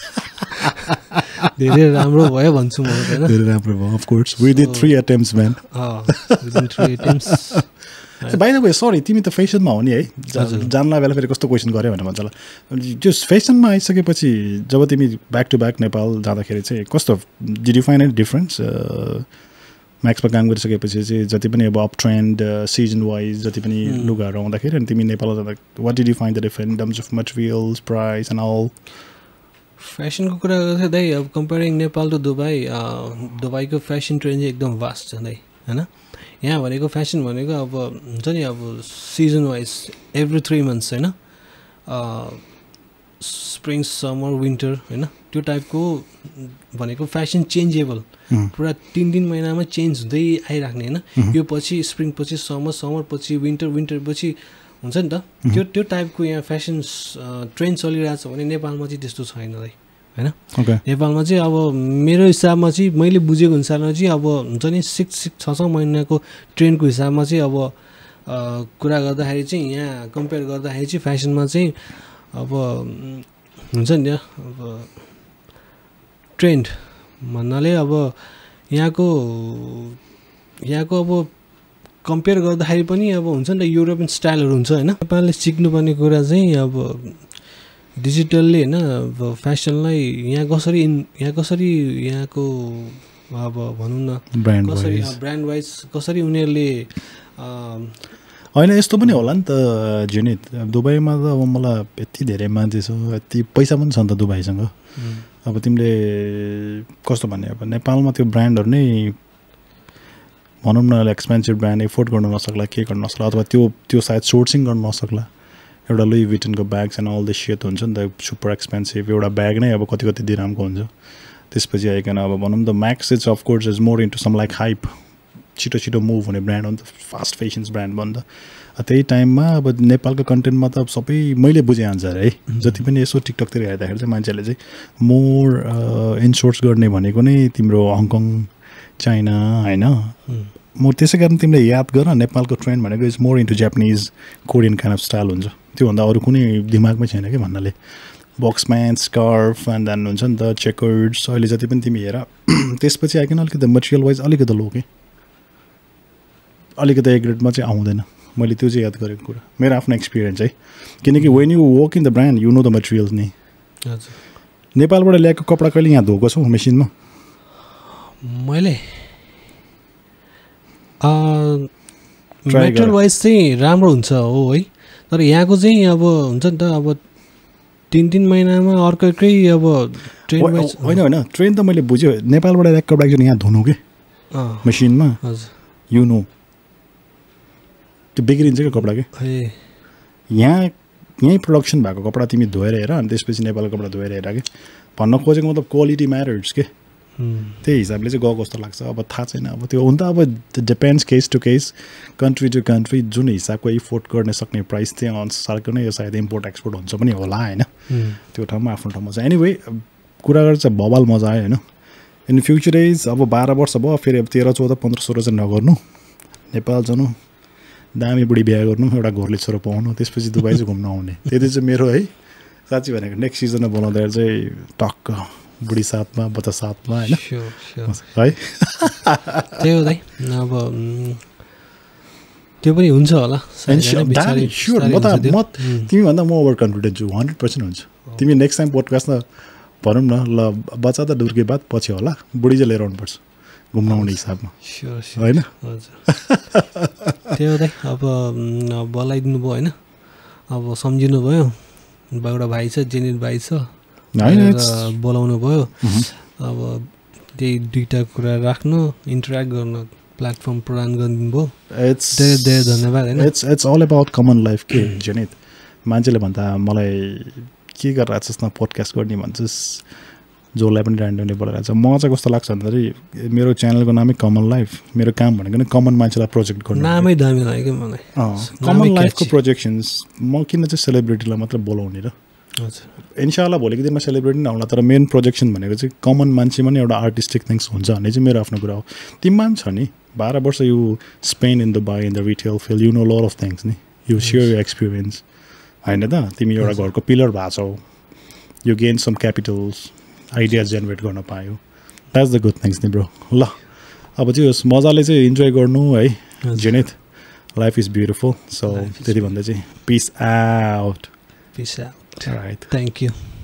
धेरै राम्रो भयो भन्छु म होइन धेरै राम्रो भयो of course we did 3 attempts man within 3 attempts by the way sorry तिमी त फेसनमा हो नि है जानला बेला फेरि कस्तो क्वेसन गऱ्यो भने भन्छ होला त्यो फेसनमा आइसकेपछि जब तिमी ब्याक टु ब्याक नेपाल जाँदाखेरि चाहिँ कस्तो did you find any difference म्याक्समा काम गरिसकेपछि चाहिँ जति पनि अब अप ट्रेन्ड सिजन वाइज जति पनि लुगाहरू आउँदाखेरि अनि तिमी नेपाल जाँदा what did you find the different in terms of materials price and all फेसनको कुरा गर्दा दाइ अब कम्पेयरिङ नेपाल टु दुबई दुबईको फेसन ट्रेन्ड चाहिँ एकदम भास्ट छ दाइ होइन यहाँ भनेको फेसन भनेको अब हुन्छ नि अब सिजन वाइज एभ्री 3 मन्थ्स होइन स्प्रिङ समर विन्टर होइन त्यो टाइपको भनेको फेसन चेन्जेबल पुरा 3 महिनामा चेन्ज हुँदै आइराख्ने होइन यो पछि स्प्रिङ पछि समर पछि विन्टर पछि हुन्छ नि त त्यो टाइपको यहाँ फेसन ट्रेन्ड चलिरहेको छ भने नेपालमा चाहिँ त्यस्तो छैन है होइन नेपालमा चाहिँ अब मेरो हिसाबमा चाहिँ मैले बुझेको अनुसारमा चाहिँ अब हुन्छ नि 6 महिनाको ट्रेन्डको हिसाबमा चाहिँ अब कुरा गर्दाखेरि चाहिँ यहाँ कम्पेयर गर्दाखेरि चाहिँ फेसनमा चाहिँ अब हुन्छ नि अब ट्रेन्ड भन्नाले अब यहाँको अब कम्पेयर गर्दाखेरि पनि अब हुन्छ नि त युरोपियन स्टाइलहरू हुन्छ होइन नेपालले सिक्नुपर्ने कुरा चाहिँ अब डिजिटल्ली होइन अब फेसनलाई यहाँ कसरी यहाँको अब भनौँ न ब्रान्ड वाइज कसरी उनीहरूले होइन यस्तो पनि होला नि त जेनिथ दुबईमा त अब मलाई यति धेरै मान्छे छ यति पैसा पनि छ नि त दुबईसँग अब तिमीले कस्तो भन्ने अब नेपालमा त्यो ब्रान्डहरू नै भनौँ न एक्सपेन्सिभ ब्रान्ड एफोर्ड गर्न नसक्ला के गर्न नसक्ला अथवा त्यो सायद सोर्सिङ गर्न नसक्ला एउटा लुई विटनको bags and all the set हुन्छ नि त सुपर एक्सपेन्सिभ एउटा ब्याग नै अब कति दिरामको हुन्छ त्यसपछि आइकन अब भनौँ त Max it's of course is more into some like hype छिटो मुभ हुने ब्रान्ड हो नि त फास्ट फेसन्स ब्रान्ड भयो नि त त्यही टाइममा अब नेपालको कन्टेन्टमा त अब सबै मैले बुझेअनुसार है जति पनि यसो टिकटकतिर हेर्दाखेरि चाहिँ मान्छेहरूले चाहिँ मोर इन्सोर्स गर्ने भनेको नै तिम्रो हङकङ चाइना होइन म त्यसै कारण तिमीले याद गर नेपालको ट्रेन्ड भनेको is more into Japanese Korean kind of style हुन्छ त्योभन्दा अरू कुनै दिमागमै छैन कि भन्नाले box pant scarf and then हुन्छ नि त चेकर्ड्स अहिले जति पनि तिमी हेर त्यसपछि आइकन अलिकति मटेरियल वाइज अलिकति लो कि अलिकति ए ग्रेडमा चाहिँ आउँदैन मैले त्यो चाहिँ याद गरेको कुरा मेरो आफ्नो एक्सपिरियन्स है किनकि when you work in the brand you know the materials नि नेपालबाट ल्याएको कपडा कहिले यहाँ धोएको छौ मेसिनमा मैले मेटेरियल वाइज चाहिँ राम्रो हुन्छ हो है तर यहाँको चाहिँ अब हुन्छ नि त अब 3 महिनामा अर्कै अब ट्रेन वाइज होइन ट्रेन त मैले बुझ्यो नेपालबाट ल्याएको कपडा एकचोटि यहाँ धुनु के मेसिनमा यु नो त्यो बिग्रिन्छ क्या कपडा के यहीँ प्रडक्सन भएको कपडा तिमी धोएर हेर अनि त्यसपछि नेपालको कपडा धोएर हेर कि भन्न खोजेको मतलब क्वालिटी म्याटर्स के त्यही हिसाबले चाहिँ गएको जस्तो लाग्छ अब थाहा छैन अब त्यो हुन त अब depends case to case country to country जुन हिसाबको इफोर्ट गर्ने सक्ने प्राइस त्यही अनुसारको नै यो सायद इम्पोर्ट एक्सपोर्ट हुन्छ पनि होला होइन त्यो ठाउँमा आफ्नो ठाउँमा छ एनिवे कुरा गरेर चाहिँ बबाल मजा आयो होइन इन फ्युचर एज अब 12 वर्ष भयो फेरि अब 13, 14, 15, 16 चाहिँ नगर्नु नेपाल जानु दामी बुढी बिहा गर्नु एउटा घरले छोरो पाउनु त्यसपछि दुबई चाहिँ घुम्न आउने त्यति चाहिँ मेरो है साँच्ची भनेको नेक्स्ट सिजनमा बनाउँदा चाहिँ टक्क बुढी साथमा बच्चा साथमा होइन है त्यही हो अब त्यो पनि हुन्छ होला स्योर म तिमीभन्दा म ओभर कन्फिडेन्ट छु 100% हुन्छ तिमी नेक्स्ट टाइम पोडकास्टमा भनौँ न ल बच्चा त दुर्के बाद पछि होला बुढी चाहिँ लिएर आउनुपर्छ घुम्न आउने हिसाबमा होइन त्यही हो अब बोलाइदिनु भयो होइन अब सम्झिनु भयो एउटा भाइ छ जेनित भाइ छ बोलाउनु भयो अब त्यही दुईवटा कुरा राख्नु इन्टरेक्ट गर्न प्लेटफर्म प्रदान गरिदिनु भयो धेरै धेरै धन्यवाद होइन it's all about common life के जेनित मान्छेले भन्दा मलाई के गरेर आछस् न पोडकास्ट गर्ने भन्छस् जसलाई पनि ऱ्यान्डमली बोलाइरहेको छ म चाहिँ कस्तो लाग्छ भन्दाखेरि मेरो च्यानलको नामै कमन लाइफ मेरो काम भनेको नै कमन मान्छेलाई प्रोजेक्ट गर्नु नामै दामी लाग्यो मलाई कमन लाइफको प्रोजेक्सन्स म किन चाहिँ सेलिब्रिटीलाई मात्र बोलाउने र इन्साल्लाह भोलिको दिनमा सेलिब्रेटी नहोला तर मेन प्रोजेक्सन भनेको चाहिँ कमन मान्छेमा नै एउटा आर्टिस्टिक थिङ्स हुन्छ भन्ने चाहिँ मेरो आफ्नो कुरा हो तिमीमा पनि छ नि 12 वर्ष you spent in the by in the retail field you know lot of things नि यु सेयर यु एक्सपिरियन्स होइन त तिमी एउटा घरको पिलर भएको छौ you gain some capitals ideas generate गर्न पायो द्याट्स द गुड थिङ्स नि ब्रो ल अब चाहिँ मजाले चाहिँ इन्जोय गर्नु है Zenith life is beautiful so त्यति भन्दा चाहिँ peace out Peace out. All right. Thank you.